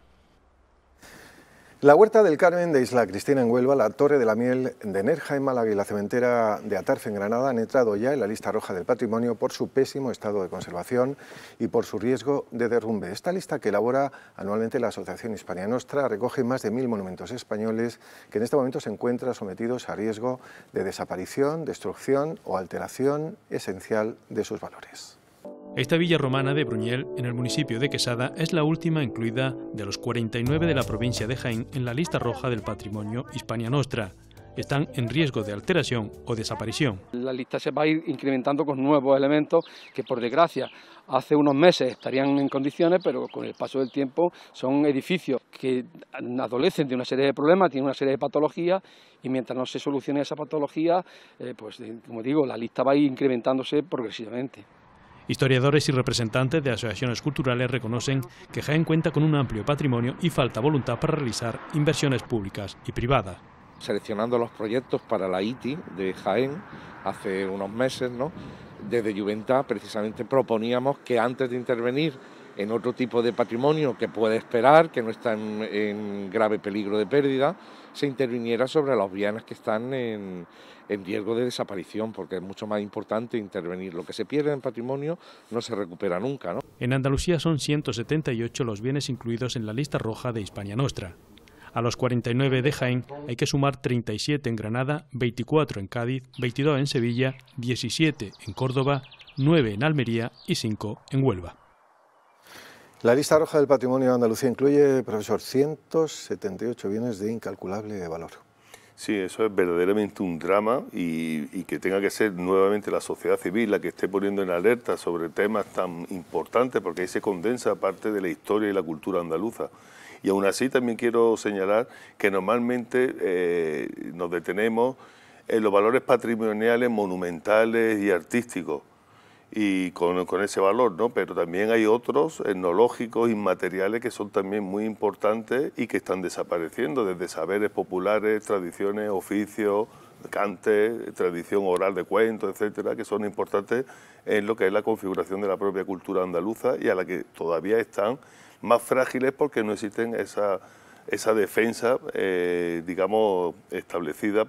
La Huerta del Carmen de Isla Cristina en Huelva, la Torre de la Miel de Nerja en Málaga y la cementera de Atarfe en Granada han entrado ya en la lista roja del patrimonio por su pésimo estado de conservación y por su riesgo de derrumbe. Esta lista, que elabora anualmente la Asociación Hispania Nostra, recoge más de 1000 monumentos españoles que en este momento se encuentran sometidos a riesgo de desaparición, destrucción o alteración esencial de sus valores. Esta villa romana de Bruñel, en el municipio de Quesada, es la última incluida de los 49 de la provincia de Jaén en la lista roja del patrimonio Hispania Nostra. están en riesgo de alteración o desaparición. La lista se va a ir incrementando con nuevos elementos que, por desgracia, hace unos meses estarían en condiciones, pero con el paso del tiempo son edificios que adolecen de una serie de problemas, tienen una serie de patologías, y mientras no se solucione esa patología, pues como digo, la lista va a ir incrementándose progresivamente. Historiadores y representantes de asociaciones culturales reconocen que Jaén cuenta con un amplio patrimonio y falta voluntad para realizar inversiones públicas y privadas. Seleccionando los proyectos para la ITI de Jaén hace unos meses, ¿no? Desde Juventà precisamente proponíamos que antes de intervenir en otro tipo de patrimonio que puede esperar, que no está en grave peligro de pérdida, se interviniera sobre los bienes que están en riesgo de desaparición, porque es mucho más importante intervenir. Lo que se pierde en patrimonio no se recupera nunca, ¿no? En Andalucía son 178 los bienes incluidos en la lista roja de Hispania Nostra. A los 49 de Jaén hay que sumar 37 en Granada, 24 en Cádiz, 22 en Sevilla, 17 en Córdoba, 9 en Almería y 5 en Huelva. La lista roja del patrimonio de Andalucía incluye, profesor, 178 bienes de incalculable valor. Sí, eso es verdaderamente un drama y que tenga que ser nuevamente la sociedad civil la que esté poniendo en alerta sobre temas tan importantes, porque ahí se condensa parte de la historia y la cultura andaluza. Y aún así también quiero señalar que normalmente nos detenemos en los valores patrimoniales, monumentales y artísticos, y con ese valor, ¿no? Pero también hay otros etnológicos, inmateriales, que son también muy importantes y que están desapareciendo, desde saberes populares, tradiciones, oficios, cantes, tradición oral de cuentos, etcétera, que son importantes en lo que es la configuración de la propia cultura andaluza y a la que todavía están más frágiles porque no existen esa defensa, digamos, establecida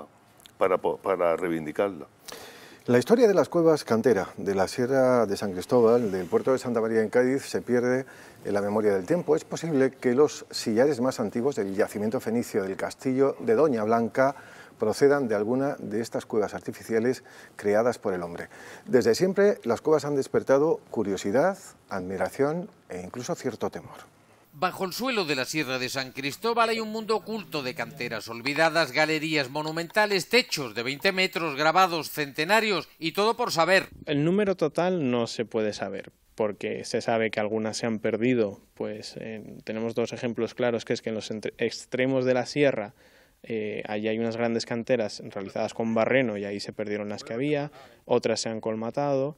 para reivindicarla. La historia de las cuevas cantera de la Sierra de San Cristóbal, del puerto de Santa María en Cádiz, se pierde en la memoria del tiempo. Es posible que los sillares más antiguos del yacimiento fenicio del castillo de Doña Blanca procedan de alguna de estas cuevas artificiales creadas por el hombre. Desde siempre las cuevas han despertado curiosidad, admiración e incluso cierto temor. Bajo el suelo de la Sierra de San Cristóbal hay un mundo oculto de canteras olvidadas, galerías monumentales, techos de 20 metros, grabados centenarios y todo por saber. El número total no se puede saber, porque se sabe que algunas se han perdido. Pues tenemos dos ejemplos claros, que es que en los extremos de la sierra allí hay unas grandes canteras realizadas con barreno y ahí se perdieron las que había, otras se han colmatado.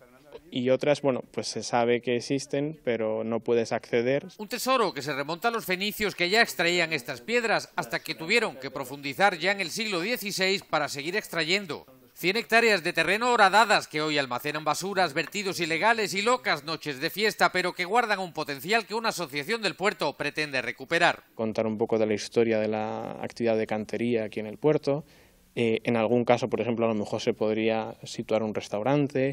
Y otras, bueno, pues se sabe que existen, pero no puedes acceder. Un tesoro que se remonta a los fenicios que ya extraían estas piedras hasta que tuvieron que profundizar ya en el siglo XVI para seguir extrayendo. 100 hectáreas de terreno horadadas que hoy almacenan basuras, vertidos ilegales y locas noches de fiesta, pero que guardan un potencial que una asociación del puerto pretende recuperar. Contar un poco de la historia de la actividad de cantería aquí en el puerto. En algún caso, por ejemplo, a lo mejor se podría situar un restaurante.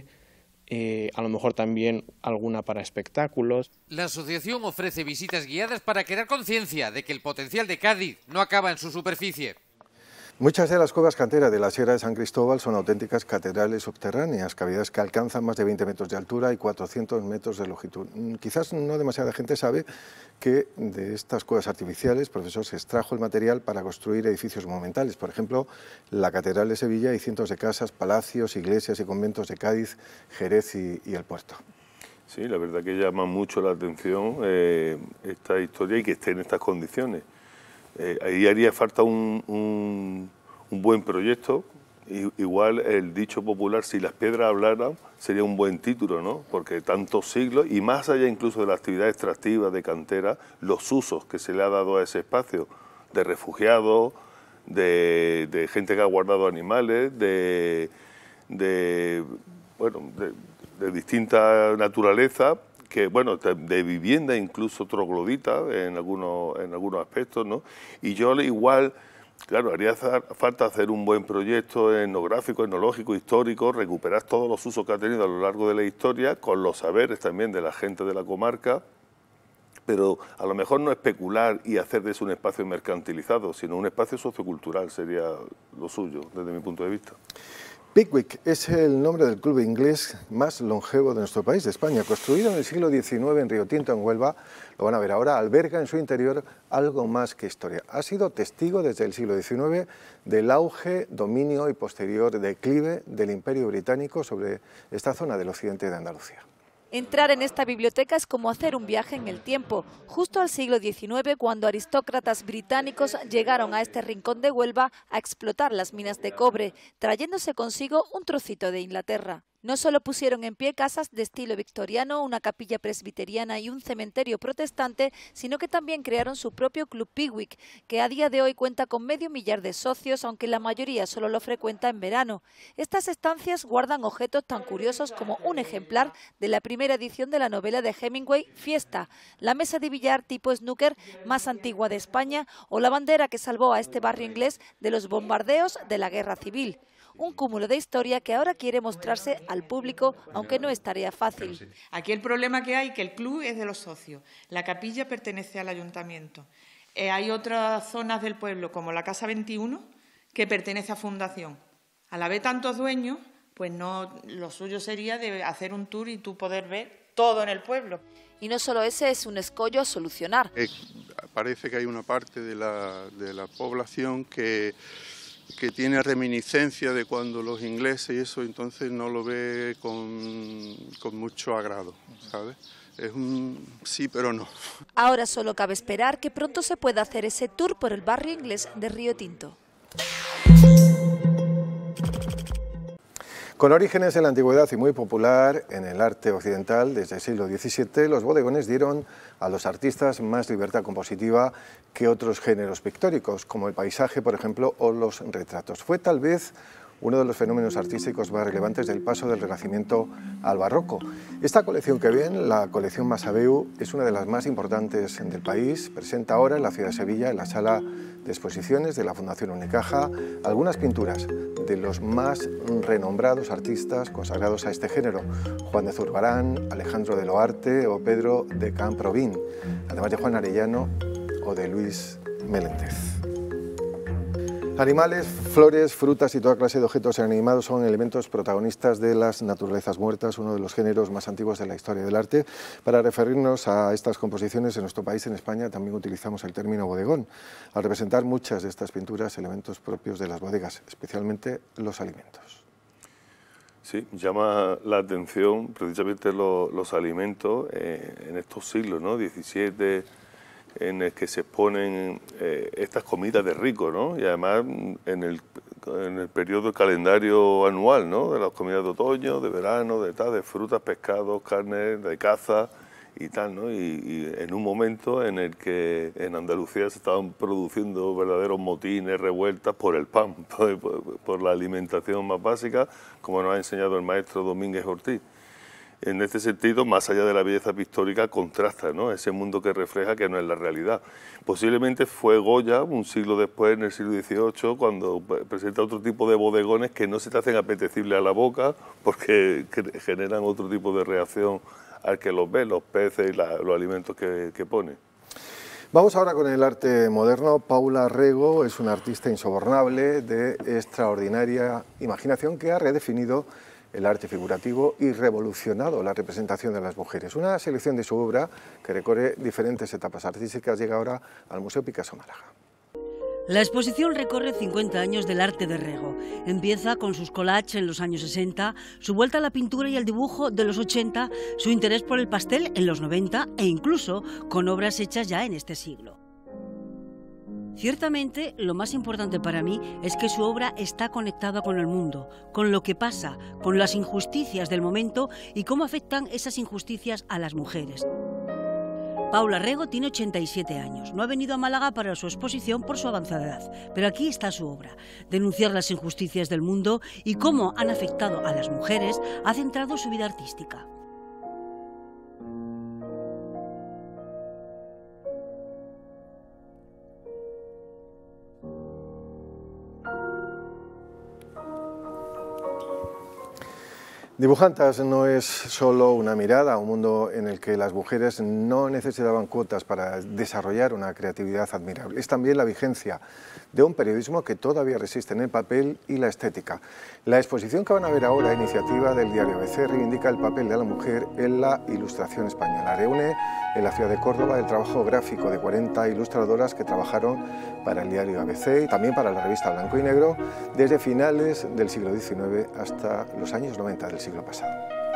A lo mejor también alguna para espectáculos. La asociación ofrece visitas guiadas para crear conciencia de que el potencial de Cádiz no acaba en su superficie. Muchas de las cuevas canteras de la Sierra de San Cristóbal son auténticas catedrales subterráneas, cavidades que alcanzan más de 20 metros de altura y 400 metros de longitud. Quizás no demasiada gente sabe que de estas cuevas artificiales, profesor, se extrajo el material para construir edificios monumentales. Por ejemplo, la Catedral de Sevilla y cientos de casas, palacios, iglesias y conventos de Cádiz, Jerez y el puerto. Sí, la verdad que llama mucho la atención esta historia y que esté en estas condiciones. Ahí haría falta un buen proyecto. Igual el dicho popular, si las piedras hablaran, sería un buen título, ¿no? Porque tantos siglos, y más allá incluso de la actividad extractiva de cantera, los usos que se le ha dado a ese espacio, de refugiados, de gente que ha guardado animales, de distinta naturaleza, que bueno, de vivienda incluso troglodita en algunos aspectos, ¿no? Y yo igual, claro, haría falta hacer un buen proyecto etnográfico, etnológico, histórico, recuperar todos los usos que ha tenido a lo largo de la historia, con los saberes también de la gente de la comarca, pero a lo mejor no especular y hacer de eso un espacio mercantilizado, sino un espacio sociocultural sería lo suyo, desde mi punto de vista. Pickwick es el nombre del club inglés más longevo de nuestro país, de España. Construido en el siglo XIX en Río Tinto, en Huelva, lo van a ver ahora, alberga en su interior algo más que historia. Ha sido testigo desde el siglo XIX del auge, dominio y posterior declive del Imperio Británico sobre esta zona del occidente de Andalucía. Entrar en esta biblioteca es como hacer un viaje en el tiempo, justo al siglo XIX, cuando aristócratas británicos llegaron a este rincón de Huelva a explotar las minas de cobre, trayéndose consigo un trocito de Inglaterra. No solo pusieron en pie casas de estilo victoriano, una capilla presbiteriana y un cementerio protestante, sino que también crearon su propio Club Pickwick, que a día de hoy cuenta con 500.000 de socios, aunque la mayoría solo lo frecuenta en verano. Estas estancias guardan objetos tan curiosos como un ejemplar de la primera edición de la novela de Hemingway, Fiesta, la mesa de billar tipo snooker más antigua de España o la bandera que salvó a este barrio inglés de los bombardeos de la Guerra Civil. Un cúmulo de historia que ahora quiere mostrarse al público, aunque no es tarea fácil. Aquí el problema que hay es que el club es de los socios, la capilla pertenece al ayuntamiento. Hay otras zonas del pueblo, como la Casa 21, que pertenece a Fundación. Al haber tantos dueños, pues no, lo suyo sería de hacer un tour y tú poder ver todo en el pueblo. Y no solo ese es un escollo a solucionar. Parece que hay una parte de la población que tiene reminiscencia de cuando los ingleses y eso, entonces no lo ve con mucho agrado, ¿sabes? Es un sí pero no. Ahora solo cabe esperar que pronto se pueda hacer ese tour por el barrio inglés de Río Tinto. Con orígenes en la antigüedad y muy popular en el arte occidental desde el siglo XVII, los bodegones dieron a los artistas más libertad compositiva que otros géneros pictóricos, como el paisaje, por ejemplo, o los retratos. Fue tal vez uno de los fenómenos artísticos más relevantes del paso del Renacimiento al Barroco. Esta colección que ven, la colección Massabeu, es una de las más importantes del país. Presenta ahora en la ciudad de Sevilla, en la sala de exposiciones de la Fundación Unicaja, algunas pinturas de los más renombrados artistas consagrados a este género: Juan de Zurbarán, Alejandro de Loarte o Pedro de Camprubí, además de Juan Arellano o de Luis Meléndez. Animales, flores, frutas y toda clase de objetos inanimados son elementos protagonistas de las naturalezas muertas, uno de los géneros más antiguos de la historia del arte. Para referirnos a estas composiciones en nuestro país, en España, también utilizamos el término bodegón, al representar muchas de estas pinturas elementos propios de las bodegas, especialmente los alimentos. Sí, llama la atención precisamente los alimentos en estos siglos, ¿no? 17, en el que se exponen estas comidas de rico, ¿no? Y además en el periodo calendario anual, ¿no? De las comidas de otoño, de verano, de frutas, pescados, carnes, de caza y tal, ¿no? Y en un momento en el que en Andalucía se estaban produciendo verdaderos motines, revueltas por el pan, por la alimentación más básica, como nos ha enseñado el maestro Domínguez Ortiz. En este sentido, más allá de la belleza pictórica, contrasta, ¿no? Ese mundo que refleja que no es la realidad. Posiblemente fue Goya, un siglo después, en el siglo XVIII, cuando presenta otro tipo de bodegones que no se te hacen apetecibles a la boca porque generan otro tipo de reacción al que los ve, los peces y los alimentos que pone. Vamos ahora con el arte moderno. Paula Rego es una artista insobornable de extraordinaria imaginación que ha redefinido el arte figurativo y revolucionado la representación de las mujeres. Una selección de su obra que recorre diferentes etapas artísticas llega ahora al Museo Picasso Málaga. La exposición recorre 50 años del arte de Rego. Empieza con sus collages en los años 60, su vuelta a la pintura y el dibujo de los 80, su interés por el pastel en los 90 e incluso con obras hechas ya en este siglo. Ciertamente, lo más importante para mí es que su obra está conectada con el mundo, con lo que pasa, con las injusticias del momento y cómo afectan esas injusticias a las mujeres. Paula Rego tiene 87 años. No ha venido a Málaga para su exposición por su avanzada edad, pero aquí está su obra. Denunciar las injusticias del mundo y cómo han afectado a las mujeres ha centrado su vida artística. Dibujantas no es solo una mirada a un mundo en el que las mujeres no necesitaban cuotas para desarrollar una creatividad admirable. Es también la vigencia de un periodismo que todavía resiste en el papel y la estética. La exposición que van a ver ahora, iniciativa del diario ABC, reivindica el papel de la mujer en la ilustración española. Reúne en la ciudad de Córdoba el trabajo gráfico de 40 ilustradoras que trabajaron para el diario ABC y también para la revista Blanco y Negro desde finales del siglo XIX hasta los años 90 del siglo pasado.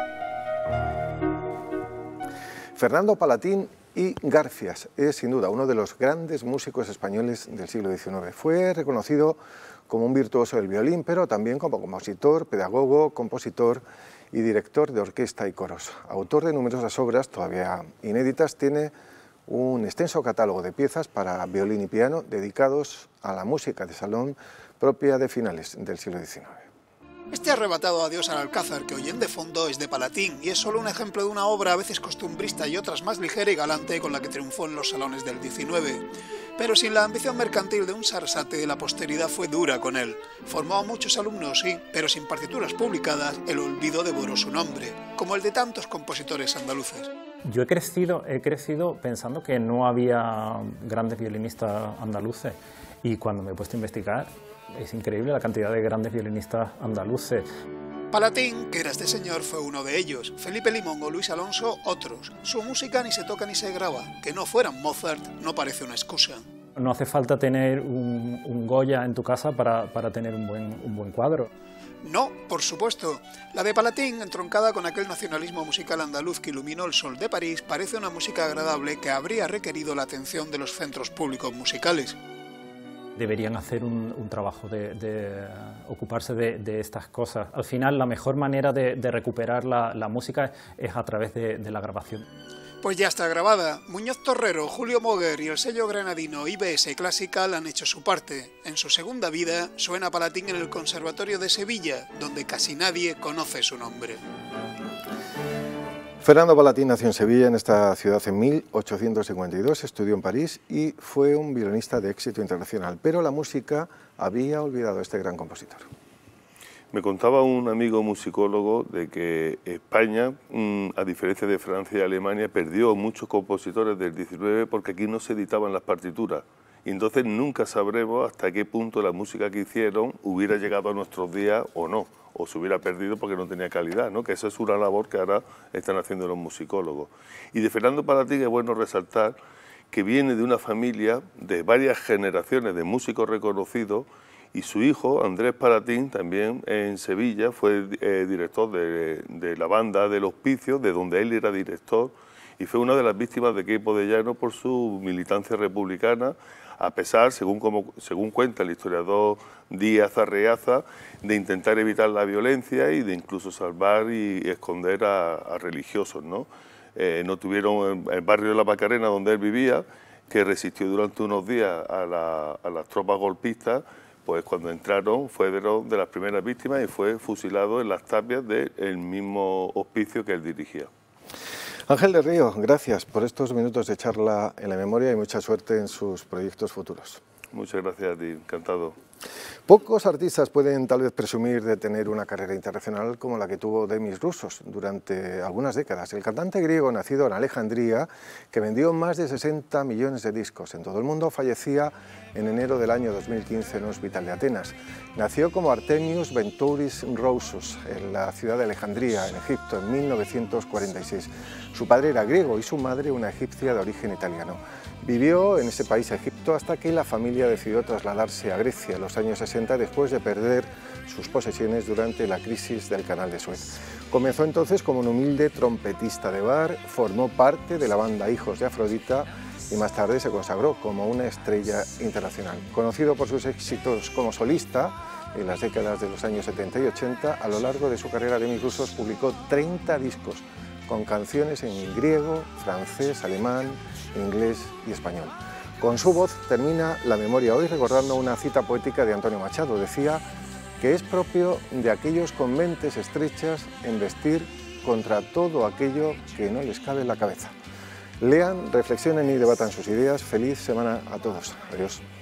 Fernando Palatín y Garfias es sin duda uno de los grandes músicos españoles del siglo XIX. Fue reconocido como un virtuoso del violín, pero también como compositor, pedagogo, compositor y director de orquesta y coros. Autor de numerosas obras todavía inéditas, tiene un extenso catálogo de piezas para violín y piano dedicados a la música de salón propia de finales del siglo XIX. Este arrebatado adiós al Alcázar que oyen de fondo es de Palatín y es solo un ejemplo de una obra a veces costumbrista y otras más ligera y galante con la que triunfó en los salones del XIX. Pero sin la ambición mercantil de un Sarasate, la posteridad fue dura con él. Formó a muchos alumnos, sí, pero sin partituras publicadas, el olvido devoró su nombre, como el de tantos compositores andaluces. Yo he crecido pensando que no había grandes violinistas andaluces y cuando me he puesto a investigar es increíble la cantidad de grandes violinistas andaluces. Palatín, que era este señor, fue uno de ellos. Felipe Limón o Luis Alonso, otros. Su música ni se toca ni se graba. Que no fueran Mozart no parece una excusa. No hace falta tener un Goya en tu casa para tener un buen cuadro. No, por supuesto. La de Palatín, entroncada con aquel nacionalismo musical andaluz que iluminó el sol de París, parece una música agradable que habría requerido la atención de los centros públicos musicales. Deberían hacer un trabajo de ocuparse de estas cosas. Al final, la mejor manera de recuperar la música es a través de la grabación. Pues ya está grabada. Muñoz Torrero, Julio Moguer y el sello granadino IBS Classical han hecho su parte. En su segunda vida suena Palatín en el Conservatorio de Sevilla, donde casi nadie conoce su nombre. Fernando Palatín nació en Sevilla, en esta ciudad, en 1852, estudió en París y fue un violinista de éxito internacional, pero la música había olvidado a este gran compositor. Me contaba un amigo musicólogo de que España, a diferencia de Francia y Alemania, perdió muchos compositores del 19 porque aquí no se editaban las partituras. Y entonces nunca sabremos hasta qué punto la música que hicieron hubiera llegado a nuestros días o no, o se hubiera perdido porque no tenía calidad, ¿no? Que esa es una labor que ahora están haciendo los musicólogos. Y de Fernando Palatín es bueno resaltar que viene de una familia de varias generaciones de músicos reconocidos y su hijo, Andrés Palatín, también en Sevilla fue director de la banda del Hospicio, de donde él era director, y fue una de las víctimas de Queipo de Llano por su militancia republicana, a pesar, según cuenta el historiador Díaz Arreaza, de intentar evitar la violencia y de incluso salvar y esconder a religiosos, ¿no? No tuvieron el barrio de la Macarena, donde él vivía, que resistió durante unos días a las tropas golpistas, pues cuando entraron fue de las primeras víctimas y fue fusilado en las tapias del mismo hospicio que él dirigía. Ángel de Río, gracias por estos minutos de charla en la memoria y mucha suerte en sus proyectos futuros. Muchas gracias a ti, encantado. Pocos artistas pueden tal vez presumir de tener una carrera internacional como la que tuvo Demis Roussos durante algunas décadas. El cantante griego nacido en Alejandría, que vendió más de 60 millones de discos en todo el mundo, fallecía en enero del año 2015 en un hospital de Atenas. Nació como Artemius Ventouris Roussos en la ciudad de Alejandría, en Egipto, en 1946. Su padre era griego y su madre una egipcia de origen italiano. Vivió en ese país, Egipto, hasta que la familia decidió trasladarse a Grecia en los años 60 después de perder sus posesiones durante la crisis del Canal de Suez. Comenzó entonces como un humilde trompetista de bar, formó parte de la banda Hijos de Afrodita y más tarde se consagró como una estrella internacional. Conocido por sus éxitos como solista en las décadas de los años 70 y 80, a lo largo de su carrera Demis Roussos publicó 30 discos con canciones en griego, francés, alemán, inglés y español. Con su voz termina la memoria hoy recordando una cita poética de Antonio Machado. Decía que es propio de aquellos con mentes estrechas embestir contra todo aquello que no les cabe en la cabeza. Lean, reflexionen y debatan sus ideas. Feliz semana a todos. Adiós.